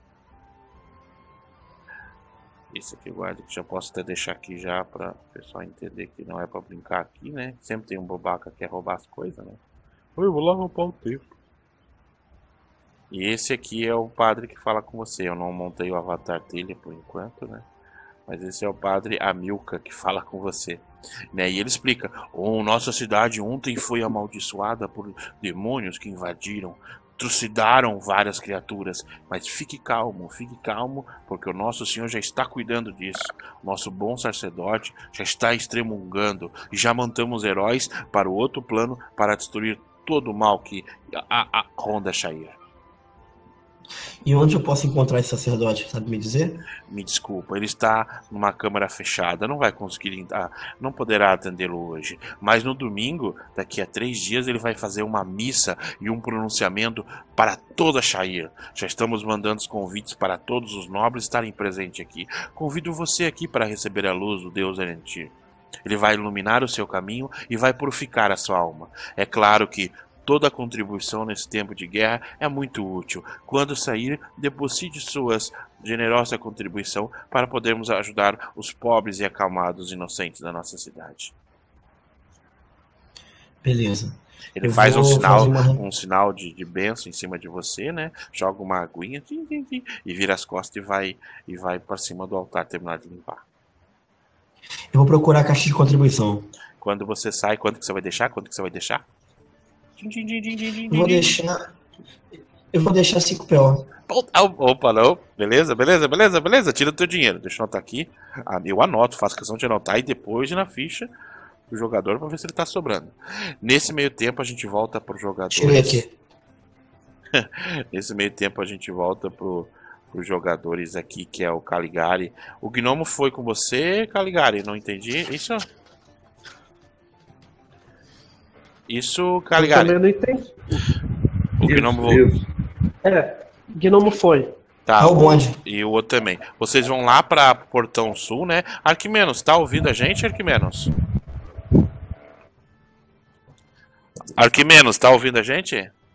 [SPEAKER 1] Esse aqui é o guarda que já posso até deixar aqui já para o pessoal entender que não é para brincar aqui, né? Sempre tem um bobaca que quer roubar as coisas, né? Eu vou lá roubar o tempo. E esse aqui é o padre que fala com você. Eu não montei o avatar dele por enquanto, né? Mas esse é o padre Amilcar que fala com você, né? E ele explica: oh, nossa cidade ontem foi amaldiçoada por demônios que invadiram, trucidaram várias criaturas. Mas fique calmo, fique calmo, porque o nosso Senhor já está cuidando disso. Nosso bom sacerdote já está extremungando e já montamos heróis para o outro plano para destruir todo o mal que a, a, a ronda Shair.
[SPEAKER 2] E onde eu posso encontrar esse sacerdote, sabe me dizer?
[SPEAKER 1] Me desculpa, ele está numa câmara fechada, não vai conseguir, ah, não poderá atendê-lo hoje. Mas no domingo, daqui a três dias, ele vai fazer uma missa e um pronunciamento para toda Shire. Já estamos mandando os convites para todos os nobres estarem presentes aqui. Convido você aqui para receber a luz do Deus Erentir. Ele vai iluminar o seu caminho e vai purificar a sua alma. É claro que toda contribuição nesse tempo de guerra é muito útil. Quando sair, deposite suas generosa contribuição para podermos ajudar os pobres e acalmados inocentes da nossa cidade.
[SPEAKER 2] Beleza.
[SPEAKER 1] Ele
[SPEAKER 2] Eu
[SPEAKER 1] faz um
[SPEAKER 2] vou
[SPEAKER 1] sinal,
[SPEAKER 2] fazer uma-
[SPEAKER 1] um sinal de, de bênção em cima de você, né? Joga uma aguinha tim, tim, tim, e vira as costas e vai, e vai para cima do altar terminar de limpar.
[SPEAKER 2] Eu vou procurar a caixa de contribuição.
[SPEAKER 1] Quando você sai, quanto que você vai deixar? Quanto que você vai deixar? Tim, tim, tim, tim, tim, tim,
[SPEAKER 2] Eu vou
[SPEAKER 1] tim.
[SPEAKER 2] deixar. Eu vou deixar cinco P O.
[SPEAKER 1] Opa, opa, não. Beleza, beleza, beleza, beleza. Tira o teu dinheiro. Deixa eu anotar aqui. Ah, eu anoto, faço questão de anotar e depois na ficha do jogador para ver se ele tá sobrando. Nesse meio tempo a gente volta pro jogador.
[SPEAKER 2] Tirei aqui.
[SPEAKER 1] Nesse meio tempo a gente volta pro os jogadores aqui, que é o Caligari. O Gnomo foi com você, Caligari? Não entendi. Isso? Isso,
[SPEAKER 4] Eu
[SPEAKER 1] Caligari.
[SPEAKER 4] também não entendi.
[SPEAKER 1] O Gnomo voltou.
[SPEAKER 5] Isso.
[SPEAKER 4] É, Gnomo foi.
[SPEAKER 1] Tá,
[SPEAKER 2] Ah, o bonde.
[SPEAKER 1] e o outro também. Vocês vão lá pra Portão Sul, né? Arquimenos, tá ouvindo a gente, Arquimenos? Arquimenos, tá ouvindo a gente?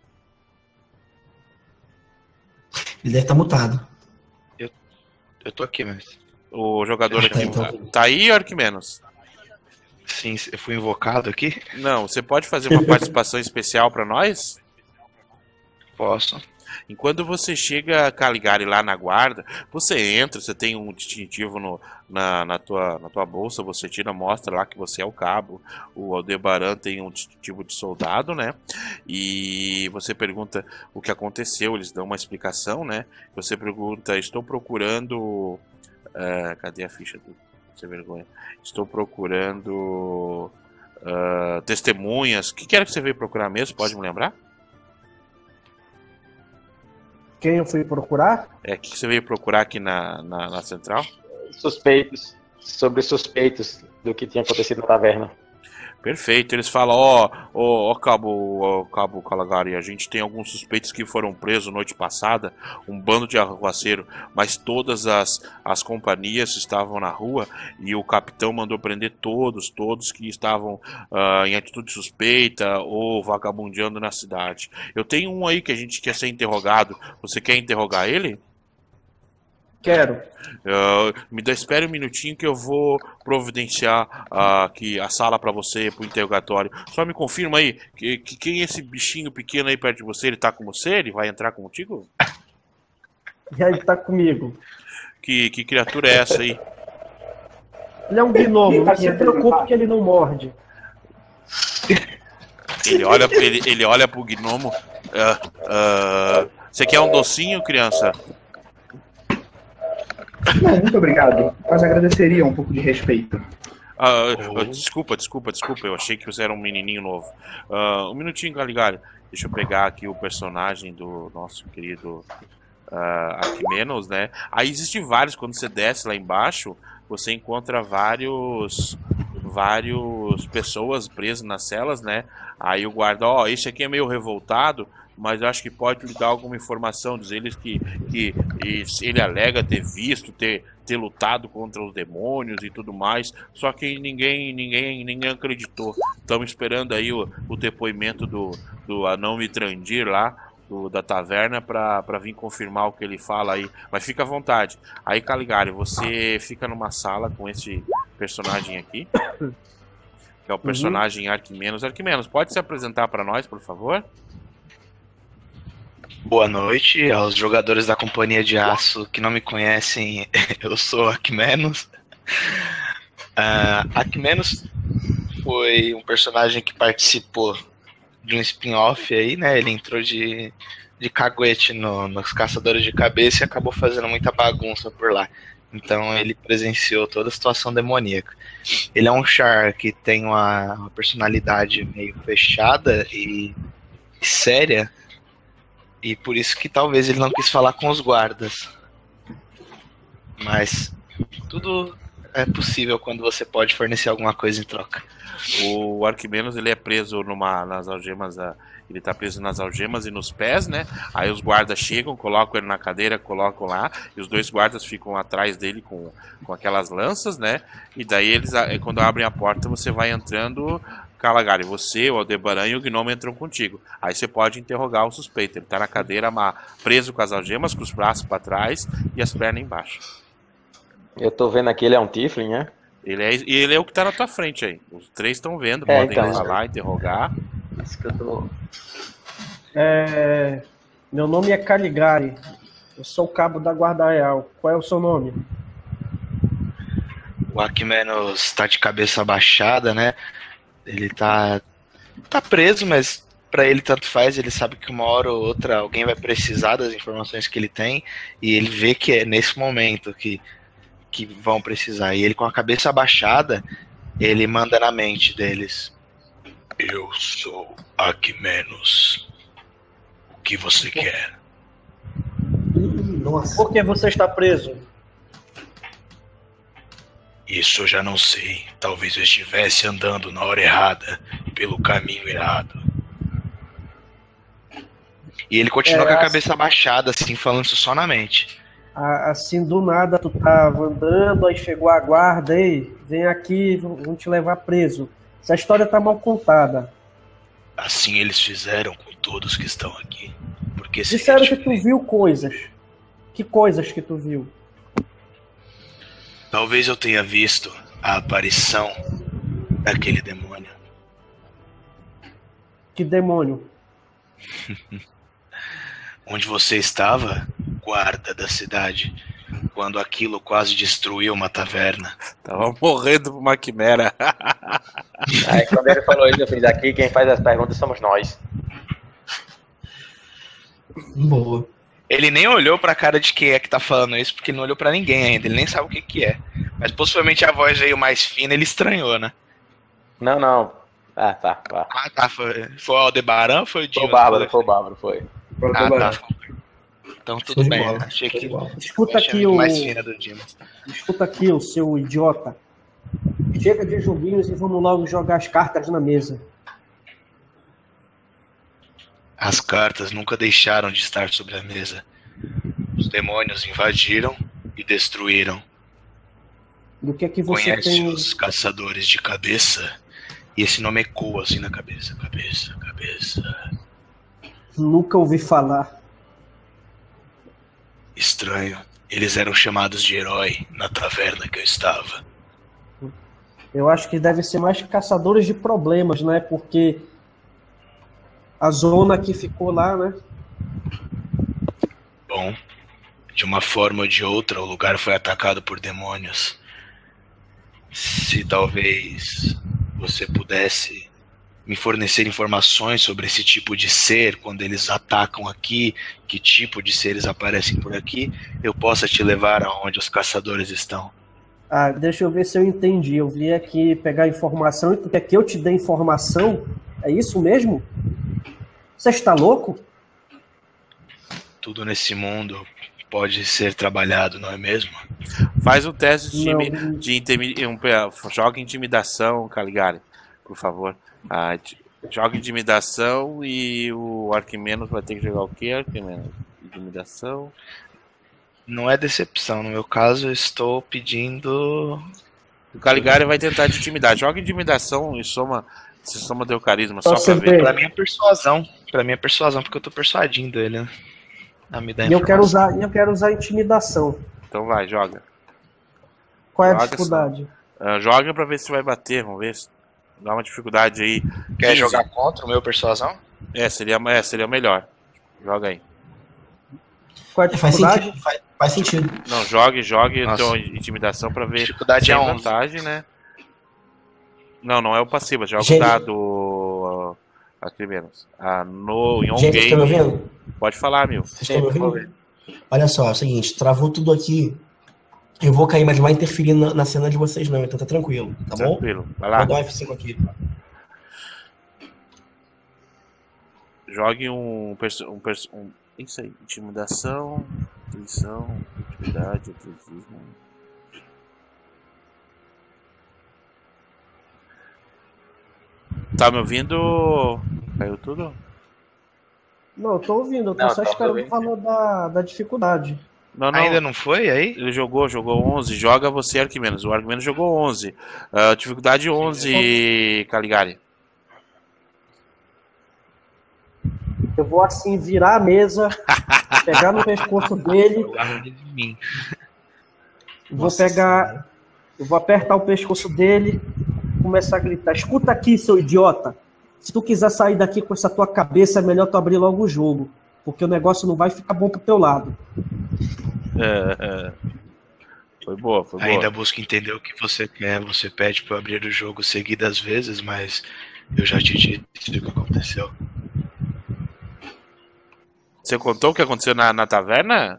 [SPEAKER 2] Ele deve estar mutado.
[SPEAKER 6] Eu tô aqui, mas.
[SPEAKER 1] O jogador
[SPEAKER 2] Tá,
[SPEAKER 1] aqui.
[SPEAKER 2] então.
[SPEAKER 1] Tá aí, Arquimenos?
[SPEAKER 6] Sim, eu fui invocado aqui?
[SPEAKER 1] Não, você pode fazer uma participação especial pra nós?
[SPEAKER 6] Posso.
[SPEAKER 1] Enquanto você chega, Caligari, lá na guarda, você entra, você tem um distintivo no, na, na, tua, na tua bolsa, você tira, mostra lá que você é o cabo. O Aldebaran tem um distintivo de soldado, né? E você pergunta o que aconteceu, eles dão uma explicação, né? Você pergunta, estou procurando... Uh, cadê a ficha do... Sem vergonha. Estou procurando uh, testemunhas. O que que era que você veio procurar mesmo? Pode me lembrar?
[SPEAKER 4] Quem eu fui procurar?
[SPEAKER 1] É, o que que você veio procurar aqui na, na, na central?
[SPEAKER 3] Suspeitos, sobre suspeitos do que tinha acontecido na taverna.
[SPEAKER 1] Perfeito, eles falam, ó, ó, ó, cabo, ó, cabo Caligari, a gente tem alguns suspeitos que foram presos noite passada, um bando de arruaceiro, mas todas as, as companhias estavam na rua e o capitão mandou prender todos, todos que estavam ah, em atitude suspeita ou vagabundeando na cidade. Eu tenho um aí que a gente quer ser interrogado, você quer interrogar ele?
[SPEAKER 4] Quero.
[SPEAKER 1] Uh, me dá, espere um minutinho que eu vou providenciar uh, aqui a sala pra você pro interrogatório. Só me confirma aí que, que quem é esse bichinho pequeno aí perto de você? Ele tá com você? Ele vai entrar contigo?
[SPEAKER 4] E aí tá comigo.
[SPEAKER 1] Que, que criatura é essa aí?
[SPEAKER 4] Ele é um gnomo, não se preocupe que ele não morde.
[SPEAKER 1] Ele olha, ele, ele olha pro gnomo. Uh, uh, você quer um docinho, criança?
[SPEAKER 5] Não, muito obrigado. Mas agradeceria um pouco de respeito.
[SPEAKER 1] Ah, ah, desculpa, desculpa, desculpa. Eu achei que você era um menininho novo. Ah, um minutinho, Caligari. Deixa eu pegar aqui o personagem do nosso querido uh, Arquimenos, né? Aí existem vários. Quando você desce lá embaixo, você encontra vários, vários pessoas presas nas celas, né? Aí o guarda, ó, esse aqui é meio revoltado, mas eu acho que pode lhe dar alguma informação, dizer eles que, que ele alega ter visto, ter, ter lutado contra os demônios e tudo mais, só que ninguém ninguém, ninguém acreditou. Estamos esperando aí o, o depoimento do, do anão Mitrandir lá, do, da taverna, para vir confirmar o que ele fala aí, mas fica à vontade. Aí, Caligari, você fica numa sala com esse personagem aqui, que é o personagem uhum. Arquimenos. Arquimenos, pode se apresentar para nós, por favor?
[SPEAKER 6] Boa noite aos jogadores da Companhia de Aço que não me conhecem. Eu sou Arquimenos. Uh, Arquimenos foi um personagem que participou de um spin-off aí, né? Ele entrou de, de caguete no, nos Caçadores de Cabeça e acabou fazendo muita bagunça por lá. Então ele presenciou toda a situação demoníaca. Ele é um char que tem uma, uma personalidade meio fechada e séria. E por isso que talvez ele não quis falar com os guardas. Mas tudo é possível quando você pode fornecer alguma coisa em troca.
[SPEAKER 1] O Arquimenos, ele é preso numa, nas algemas, ele tá preso nas algemas e nos pés, né? Aí os guardas chegam, colocam ele na cadeira, colocam lá, e os dois guardas ficam atrás dele com, com aquelas lanças, né? E daí eles, quando abrem a porta, você vai entrando, Caligari, você, o Aldebaran e o Gnome entram contigo. Aí você pode interrogar o suspeito. Ele tá na cadeira, preso com as algemas, com os braços para trás e as pernas embaixo.
[SPEAKER 3] Eu tô vendo aqui, ele é um Tiflin, né?
[SPEAKER 1] Ele é, e ele é o que tá na tua frente aí. Os três estão vendo,
[SPEAKER 3] É,
[SPEAKER 1] podem
[SPEAKER 3] então.
[SPEAKER 1] falar, interrogar.
[SPEAKER 3] Isso que eu tô...
[SPEAKER 4] É, meu nome é Caligari. Eu sou o cabo da Guarda Real. Qual é o seu nome?
[SPEAKER 6] O Arquimenos tá de cabeça baixada, né? Ele tá, tá preso, mas pra ele tanto faz. Ele sabe que uma hora ou outra alguém vai precisar das informações que ele tem. E ele vê que é nesse momento que, que vão precisar. E ele, com a cabeça abaixada, ele manda na mente deles: eu sou Arquimenos. O que você quer?
[SPEAKER 2] Nossa.
[SPEAKER 4] Por que você está preso?
[SPEAKER 6] Isso eu já não sei. Talvez eu estivesse andando na hora errada, pelo caminho errado. E ele continua
[SPEAKER 4] É,
[SPEAKER 6] com a
[SPEAKER 4] assim-
[SPEAKER 6] cabeça abaixada, assim, falando isso só na mente.
[SPEAKER 4] A- Assim, do nada, tu tava andando, aí chegou a guarda, ei, vem aqui, vão te levar preso. Essa história tá mal contada.
[SPEAKER 6] Assim eles fizeram com todos que estão aqui. Porque se
[SPEAKER 4] Disseram
[SPEAKER 6] eles
[SPEAKER 4] que tu viu coisas. Que coisas que tu viu?
[SPEAKER 6] Talvez eu tenha visto a aparição daquele demônio.
[SPEAKER 4] Que demônio?
[SPEAKER 6] Onde você estava, guarda da cidade, quando aquilo quase destruiu uma taverna.
[SPEAKER 1] Tava morrendo por uma quimera.
[SPEAKER 3] Aí quando ele falou isso, eu fiz aqui, quem faz as perguntas somos nós.
[SPEAKER 2] Boa.
[SPEAKER 6] Ele nem olhou pra cara de quem é que tá falando isso, porque não olhou pra ninguém ainda, ele nem sabe o que que é. Mas possivelmente a voz veio mais fina, ele estranhou, né?
[SPEAKER 3] Não, não. Ah, tá. tá.
[SPEAKER 6] Ah, tá, foi, foi o Aldebaran ou foi o
[SPEAKER 3] Foi
[SPEAKER 6] Dimas?
[SPEAKER 3] o Bárbaro, foi o Bárbaro, foi.
[SPEAKER 6] Ah, tá. Então
[SPEAKER 2] Show
[SPEAKER 6] tudo
[SPEAKER 2] de
[SPEAKER 6] bem,
[SPEAKER 2] bola.
[SPEAKER 6] achei
[SPEAKER 2] Show de
[SPEAKER 6] que
[SPEAKER 2] bola.
[SPEAKER 4] Escuta
[SPEAKER 6] achei
[SPEAKER 4] aqui o.
[SPEAKER 6] mais fina do Dimas.
[SPEAKER 4] Escuta aqui, o seu idiota. Chega de joguinhos e vamos logo jogar as cartas na mesa.
[SPEAKER 6] As cartas nunca deixaram de estar sobre a mesa. Os demônios invadiram e destruíram.
[SPEAKER 4] Do que é que você
[SPEAKER 6] Conhece
[SPEAKER 4] tem.
[SPEAKER 6] os caçadores de cabeça? E esse nome ecoa assim na cabeça. Cabeça, cabeça.
[SPEAKER 4] Nunca ouvi falar.
[SPEAKER 6] Estranho. Eles eram chamados de herói na taverna que eu estava.
[SPEAKER 4] Eu acho que deve ser mais caçadores de problemas, né? Porque a zona que ficou lá, né?
[SPEAKER 6] Bom, de uma forma ou de outra, o lugar foi atacado por demônios. Se talvez você pudesse me fornecer informações sobre esse tipo de ser, quando eles atacam aqui, que tipo de seres aparecem por aqui, eu possa te levar aonde os caçadores estão.
[SPEAKER 4] Ah, deixa eu ver se eu entendi. Eu vim aqui pegar informação e tu quer que eu te dê informação? É isso mesmo? Você está louco?
[SPEAKER 6] Tudo nesse mundo pode ser trabalhado, não é mesmo?
[SPEAKER 1] Faz um teste de,
[SPEAKER 4] Não.
[SPEAKER 1] intimi- de intimi- um, joga intimidação, Caligari, por favor. Ah, t- joga intimidação e o Arquimenos vai ter que jogar o quê, Arquimenos? Intimidação.
[SPEAKER 6] Não é decepção, no meu caso eu estou pedindo...
[SPEAKER 1] O Caligari vai tentar de intimidar. Joga intimidação e soma, se soma teu carisma, só
[SPEAKER 4] Só
[SPEAKER 1] pra
[SPEAKER 4] você
[SPEAKER 1] ver.
[SPEAKER 4] ver.
[SPEAKER 6] Pra mim é persuasão, pra mim é persuasão, porque eu tô persuadindo ele, né? A me dar
[SPEAKER 4] E eu quero
[SPEAKER 6] informação.
[SPEAKER 4] usar, eu quero usar intimidação.
[SPEAKER 1] Então vai, joga.
[SPEAKER 4] Qual é a
[SPEAKER 1] Joga
[SPEAKER 4] dificuldade?
[SPEAKER 1] Ah, joga pra ver se vai bater, vamos ver. se- Dá uma dificuldade aí.
[SPEAKER 6] Quer
[SPEAKER 1] quinze.
[SPEAKER 6] jogar contra o meu persuasão?
[SPEAKER 1] É, seria, é, seria melhor. Joga aí.
[SPEAKER 4] Qual é a
[SPEAKER 2] É, faz
[SPEAKER 4] dificuldade?
[SPEAKER 2] sentido. Faz, faz sentido.
[SPEAKER 1] Não, jogue, jogue
[SPEAKER 6] Nossa.
[SPEAKER 1] então intimidação pra ver.
[SPEAKER 6] Dificuldade
[SPEAKER 1] sem
[SPEAKER 6] é onze.
[SPEAKER 1] vantagem, né? Não, não é o passivo, joga o
[SPEAKER 2] Gente-
[SPEAKER 1] dado uh, aqui menos. Ah, no em on
[SPEAKER 2] Gente, vocês estão me
[SPEAKER 1] game.
[SPEAKER 2] ouvindo?
[SPEAKER 1] Pode falar, Mil.
[SPEAKER 2] Vocês estão me ouvindo? Olha só, é o seguinte, travou tudo aqui. Eu vou cair, mas não vai interferir na, na cena de vocês não, então tá tranquilo, tá bom?
[SPEAKER 1] Tranquilo. Vai
[SPEAKER 2] Vou
[SPEAKER 1] lá.
[SPEAKER 2] dar um F cinco aqui.
[SPEAKER 1] Jogue um, perso- um, perso- um Isso aí. Intimidação, intuição, atividade, atletismo. Tá me ouvindo? Caiu tudo?
[SPEAKER 4] Não, eu tô ouvindo, eu tô
[SPEAKER 3] Não,
[SPEAKER 4] só
[SPEAKER 3] tá
[SPEAKER 4] esperando
[SPEAKER 3] ouvindo.
[SPEAKER 4] falar da, da dificuldade.
[SPEAKER 1] Não, não.
[SPEAKER 6] Ainda não foi aí?
[SPEAKER 1] Ele jogou, jogou onze. Joga você, Arquimenos. O Arquimenos jogou onze. Uh, dificuldade onze, Caligari.
[SPEAKER 4] Eu vou assim virar a mesa, pegar no pescoço dele,
[SPEAKER 6] Guarda de mim.
[SPEAKER 4] vou
[SPEAKER 2] Nossa
[SPEAKER 4] pegar,
[SPEAKER 2] Senhora.
[SPEAKER 4] eu vou apertar o pescoço dele, começar a gritar: escuta aqui, seu idiota. Se tu quiser sair daqui com essa tua cabeça, é melhor tu abrir logo o jogo, porque o negócio não vai ficar bom pro teu lado.
[SPEAKER 1] É, é. Foi boa, foi boa.
[SPEAKER 6] Ainda busca entender o que você quer. Você pede pra eu abrir o jogo seguidas vezes, mas eu já te disse o que aconteceu.
[SPEAKER 1] Você contou o que aconteceu na, na taverna?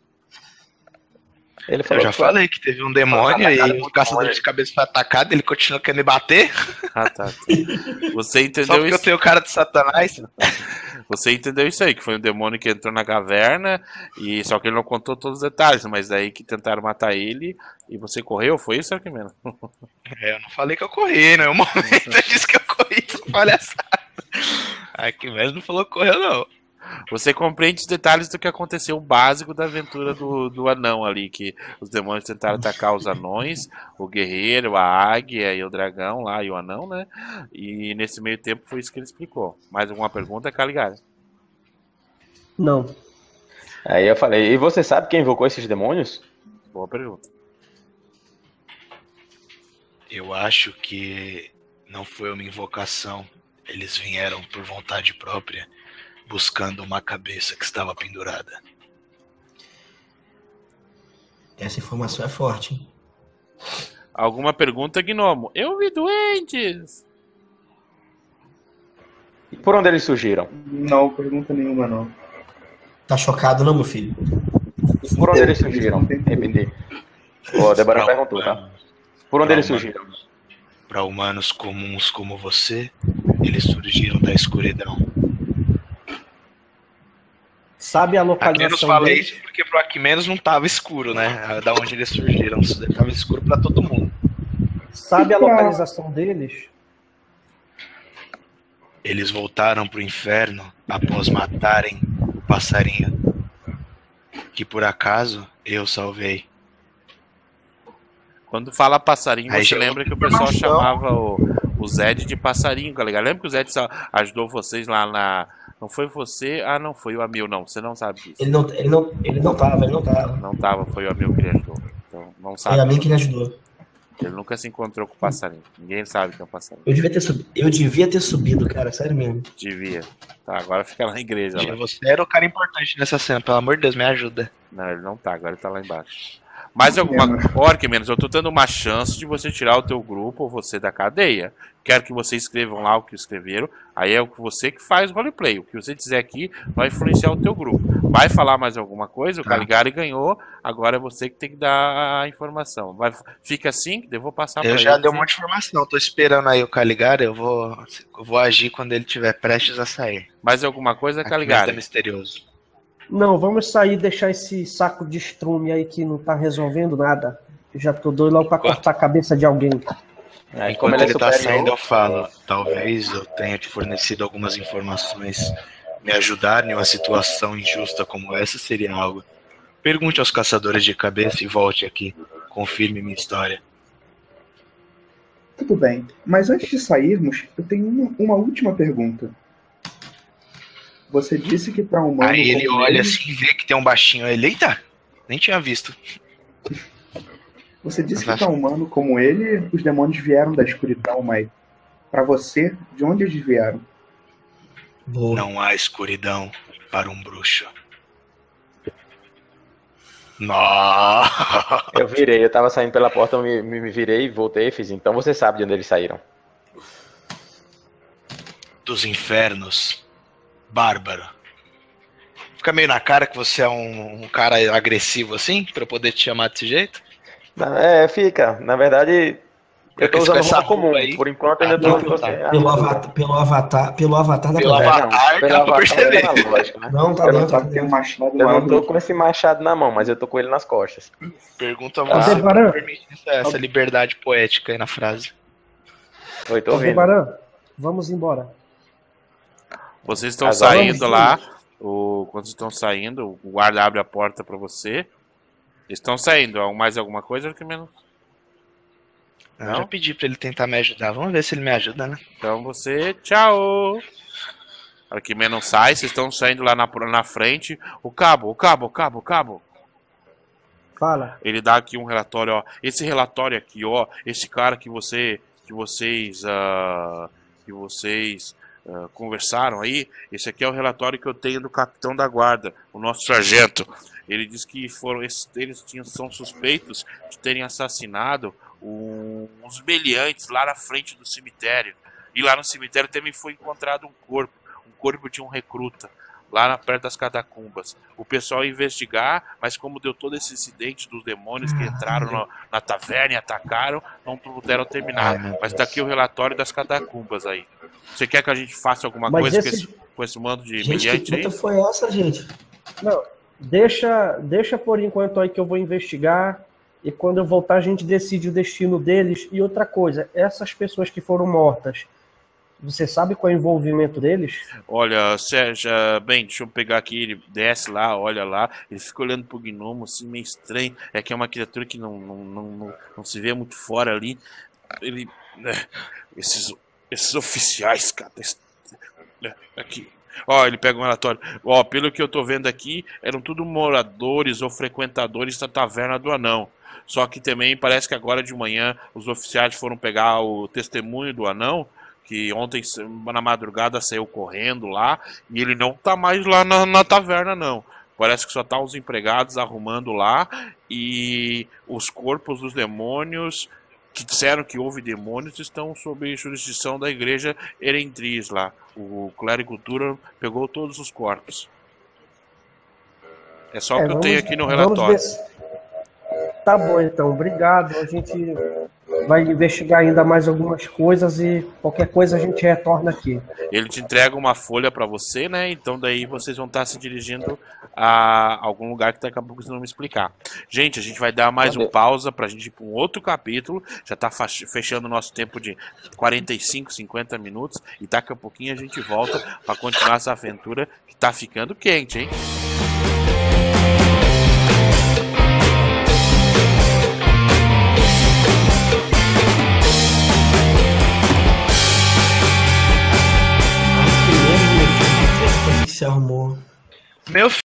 [SPEAKER 3] Ele
[SPEAKER 6] Eu
[SPEAKER 3] falou
[SPEAKER 6] já
[SPEAKER 3] que foi-
[SPEAKER 6] falei que teve um demônio
[SPEAKER 3] Atacado
[SPEAKER 6] e
[SPEAKER 3] por
[SPEAKER 6] o caçador
[SPEAKER 3] demônio.
[SPEAKER 6] de cabeça foi atacado, ele continua querendo me bater.
[SPEAKER 1] Ah, tá. Você
[SPEAKER 6] Só
[SPEAKER 1] entendeu
[SPEAKER 6] porque eu
[SPEAKER 1] isso?
[SPEAKER 6] tenho cara de satanás.
[SPEAKER 1] Você entendeu isso aí, que foi um demônio que entrou na caverna, e só que ele não contou todos os detalhes, mas daí que tentaram matar ele e você correu, foi isso, Arquimenos?
[SPEAKER 6] É, eu não falei que eu corri, né? No momento eu disse que eu corri, tu palhaçada. Aqui mesmo não falou que correu, não.
[SPEAKER 1] Você compreende os detalhes do que aconteceu, o básico da aventura do, do anão ali, que os demônios tentaram atacar os anões, o guerreiro, a águia e o dragão lá, e o anão, né? E nesse meio tempo foi isso que ele explicou. Mais alguma pergunta, Caligari?
[SPEAKER 4] Não.
[SPEAKER 3] Aí eu falei, e você sabe quem invocou esses demônios?
[SPEAKER 1] Boa pergunta.
[SPEAKER 6] Eu acho que não foi uma invocação. Eles vieram por vontade própria, buscando uma cabeça que estava pendurada.
[SPEAKER 2] Essa informação é forte, hein?
[SPEAKER 1] Alguma pergunta, Gnomo? Eu vi doentes!
[SPEAKER 3] E por onde eles surgiram?
[SPEAKER 5] Não, pergunta nenhuma, não.
[SPEAKER 2] Tá chocado, não, meu filho?
[SPEAKER 3] Por onde eles surgiram? Repeti. O Debaran perguntou, tá? Por onde eles surgiram?
[SPEAKER 6] Para humanos comuns como você, eles surgiram da escuridão.
[SPEAKER 4] Sabe a
[SPEAKER 6] Aquimenos
[SPEAKER 4] localização
[SPEAKER 6] falei
[SPEAKER 4] deles?
[SPEAKER 6] isso porque pro Aquimenos não tava escuro, né? Da onde eles surgiram. Tava escuro para todo mundo.
[SPEAKER 4] Sabe a localização deles?
[SPEAKER 6] Eles voltaram pro inferno após matarem o passarinho, que por acaso eu salvei.
[SPEAKER 1] Quando fala passarinho,
[SPEAKER 6] Aí
[SPEAKER 1] você
[SPEAKER 6] já
[SPEAKER 1] lembra
[SPEAKER 6] outra
[SPEAKER 1] que o pessoal
[SPEAKER 6] informação.
[SPEAKER 1] chamava o, o Zed de passarinho, tá ligado? Lembra que o Zed só ajudou vocês lá na... Não foi você? Ah, não, foi o Amil, não. Você não sabe disso.
[SPEAKER 2] Ele não, ele não, ele não tava, ele não tava.
[SPEAKER 1] Não tava, foi o Amil que ele ajudou. Então, não
[SPEAKER 2] Foi
[SPEAKER 1] sabe.
[SPEAKER 2] a mim que ele ajudou.
[SPEAKER 1] Ele nunca se encontrou com o passarinho. Ninguém sabe que é um passarinho.
[SPEAKER 2] Eu devia ter subido, eu devia ter subido, cara, sério mesmo.
[SPEAKER 1] Devia. Tá, agora fica lá na igreja. Lá.
[SPEAKER 6] Você era o cara importante nessa cena, pelo amor de Deus, me ajuda.
[SPEAKER 1] Não, ele não tá, agora ele tá lá embaixo. Mais alguma coisa, menos eu tô dando uma chance de você tirar o teu grupo ou você da cadeia. Quero que vocês escrevam lá o que escreveram. Aí é você que faz o roleplay. O que você dizer aqui vai influenciar o teu grupo. Vai falar mais alguma coisa? O
[SPEAKER 6] Tá.
[SPEAKER 1] Caligari ganhou. Agora é você que tem que dar a informação. Vai, fica assim, que eu vou passar pra
[SPEAKER 6] Eu
[SPEAKER 1] ele.
[SPEAKER 6] já dei um monte de informação, tô esperando aí o Caligari, eu vou, eu vou agir quando ele estiver prestes a sair.
[SPEAKER 1] Mais alguma coisa,
[SPEAKER 6] Aquimenos
[SPEAKER 1] Caligari?
[SPEAKER 6] é misterioso.
[SPEAKER 4] Não, vamos sair e deixar esse saco de estrume aí que não tá resolvendo nada. Eu já tô doido logo pra
[SPEAKER 6] Enquanto-
[SPEAKER 4] cortar a cabeça de alguém.
[SPEAKER 3] Aí, como
[SPEAKER 6] Enquanto
[SPEAKER 3] ele é
[SPEAKER 6] ele tá
[SPEAKER 3] superior,
[SPEAKER 6] saindo, eu falo, talvez eu tenha te fornecido algumas informações. Me ajudar em uma situação injusta como essa seria algo. Pergunte aos caçadores de cabeça e volte aqui. Confirme minha história.
[SPEAKER 5] Tudo bem, mas antes de sairmos, eu tenho uma, uma última pergunta. Você disse que para um humano
[SPEAKER 6] Aí ele
[SPEAKER 5] como
[SPEAKER 6] olha
[SPEAKER 5] ele,
[SPEAKER 6] assim e vê que tem um baixinho. Ele, eita, nem tinha visto.
[SPEAKER 5] você disse que para um humano como ele, os demônios vieram da escuridão, mas para você, de onde eles vieram?
[SPEAKER 2] Boa.
[SPEAKER 6] Não há escuridão para um bruxo. Nossa.
[SPEAKER 3] eu virei, eu tava saindo pela porta, eu me, me, me virei, voltei e fiz. Então você sabe de onde eles saíram.
[SPEAKER 6] Dos infernos, bárbaro. Fica meio na cara que você é um, um cara agressivo assim, pra eu poder te chamar desse jeito?
[SPEAKER 3] Na- É, fica. Na verdade, Eu tô
[SPEAKER 6] com
[SPEAKER 3] usando
[SPEAKER 6] essa
[SPEAKER 3] roupa comum,
[SPEAKER 6] roupa aí.
[SPEAKER 3] por enquanto ainda
[SPEAKER 6] Ah,
[SPEAKER 3] tô...
[SPEAKER 6] não,
[SPEAKER 3] tô
[SPEAKER 6] tá.
[SPEAKER 3] sem-
[SPEAKER 2] Pelo
[SPEAKER 3] ah,
[SPEAKER 2] avatar, pelo avatar, pelo avatar da
[SPEAKER 6] Pelo
[SPEAKER 2] pra ver.
[SPEAKER 6] avatar.
[SPEAKER 3] não,
[SPEAKER 6] dá
[SPEAKER 3] pelo
[SPEAKER 6] pra
[SPEAKER 3] avatar
[SPEAKER 6] perceber.
[SPEAKER 3] tá na lógica, né?
[SPEAKER 2] Não, tá
[SPEAKER 5] Eu não
[SPEAKER 2] dentro. Tá
[SPEAKER 5] sabe ter um
[SPEAKER 2] dentro.
[SPEAKER 5] machado
[SPEAKER 3] Eu
[SPEAKER 5] maior
[SPEAKER 3] não
[SPEAKER 5] do
[SPEAKER 3] tô com esse machado na mão, mas eu tô com ele nas costas.
[SPEAKER 6] Pergunta a
[SPEAKER 3] Tá.
[SPEAKER 6] você
[SPEAKER 4] Aldebaran.
[SPEAKER 6] pra permitir essa, essa liberdade poética aí na frase.
[SPEAKER 3] Oi, tô ouvindo.
[SPEAKER 4] Aldebaran, vamos embora.
[SPEAKER 1] Vocês estão
[SPEAKER 3] As
[SPEAKER 1] saindo
[SPEAKER 4] ordens.
[SPEAKER 1] lá. O, quando vocês estão saindo, o guarda abre a porta pra você. Eles estão saindo. Há mais alguma coisa ou que menos?
[SPEAKER 6] Eu
[SPEAKER 1] Não?
[SPEAKER 6] já pedi pra ele tentar me ajudar. Vamos ver se ele me ajuda, né?
[SPEAKER 1] Então você, tchau. A hora que menos sai, vocês estão saindo lá na, na frente. O cabo, o cabo, o cabo, o cabo.
[SPEAKER 4] Fala.
[SPEAKER 1] Ele dá aqui um relatório, ó. Esse relatório aqui, ó. Esse cara que você, que vocês, ah, que vocês ah, conversaram aí. Esse aqui é o relatório que eu tenho do capitão da guarda, o nosso sargento. Ele diz que foram, esses, eles tinham, são suspeitos de terem assassinado um, uns meliantes lá na frente do cemitério. E lá no cemitério também foi encontrado um corpo, um corpo de um recruta, lá na, perto das catacumbas. O pessoal ia investigar, mas como deu todo esse incidente dos demônios que entraram na, na taverna e atacaram, não puderam terminar.
[SPEAKER 6] Ai, meu
[SPEAKER 1] Mas tá aqui o relatório das catacumbas aí. Você quer que a gente faça alguma
[SPEAKER 4] Mas
[SPEAKER 1] coisa
[SPEAKER 4] esse-
[SPEAKER 1] com, esse, com esse mando de
[SPEAKER 2] Gente, que
[SPEAKER 1] meliante aí?
[SPEAKER 2] treta foi essa, gente?
[SPEAKER 4] Não, deixa, deixa por enquanto aí que eu vou investigar e quando eu voltar a gente decide o destino deles. E outra coisa, essas pessoas que foram mortas, você sabe qual é o envolvimento deles?
[SPEAKER 1] Olha, Sérgio, ah, bem, deixa eu pegar aqui, ele desce lá, olha lá, ele fica olhando pro gnomo, assim, meio estranho, é que é uma criatura que não, não, não, não, não se vê muito fora ali, ele, né, esses, esses oficiais, cara, esse- né, aqui, ó, ele pega um relatório, ó, pelo que eu tô vendo aqui, eram tudo moradores ou frequentadores da taverna do anão, só que também parece que agora de manhã os oficiais foram pegar o testemunho do anão, que ontem na madrugada saiu correndo lá, e ele não tá mais lá na, na taverna não. Parece que só tá os empregados arrumando lá, e os corpos dos demônios, que disseram que houve demônios, estão sob jurisdição da igreja Erendris lá. O clérigo Duran pegou todos os corpos. É só o
[SPEAKER 4] É,
[SPEAKER 1] que eu
[SPEAKER 4] vamos-
[SPEAKER 1] tenho aqui no
[SPEAKER 4] vamos
[SPEAKER 1] relatório.
[SPEAKER 4] ver- Tá bom, então. Obrigado. A gente vai investigar ainda mais algumas coisas e qualquer coisa a gente retorna aqui.
[SPEAKER 1] Ele te entrega uma folha pra você, né? Então daí vocês vão estar se dirigindo a algum lugar que daqui a pouco vocês vão me explicar. Gente, a gente vai dar mais um
[SPEAKER 3] Valeu.
[SPEAKER 1] pausa pra gente ir pra um outro capítulo. Já tá fa- fechando o nosso tempo de quarenta e cinco, cinquenta minutos. E daqui a pouquinho a gente volta pra continuar essa aventura que tá ficando quente, hein?
[SPEAKER 2] Ah, que merda, meu filho. Que treta que se arrumou?
[SPEAKER 6] Meu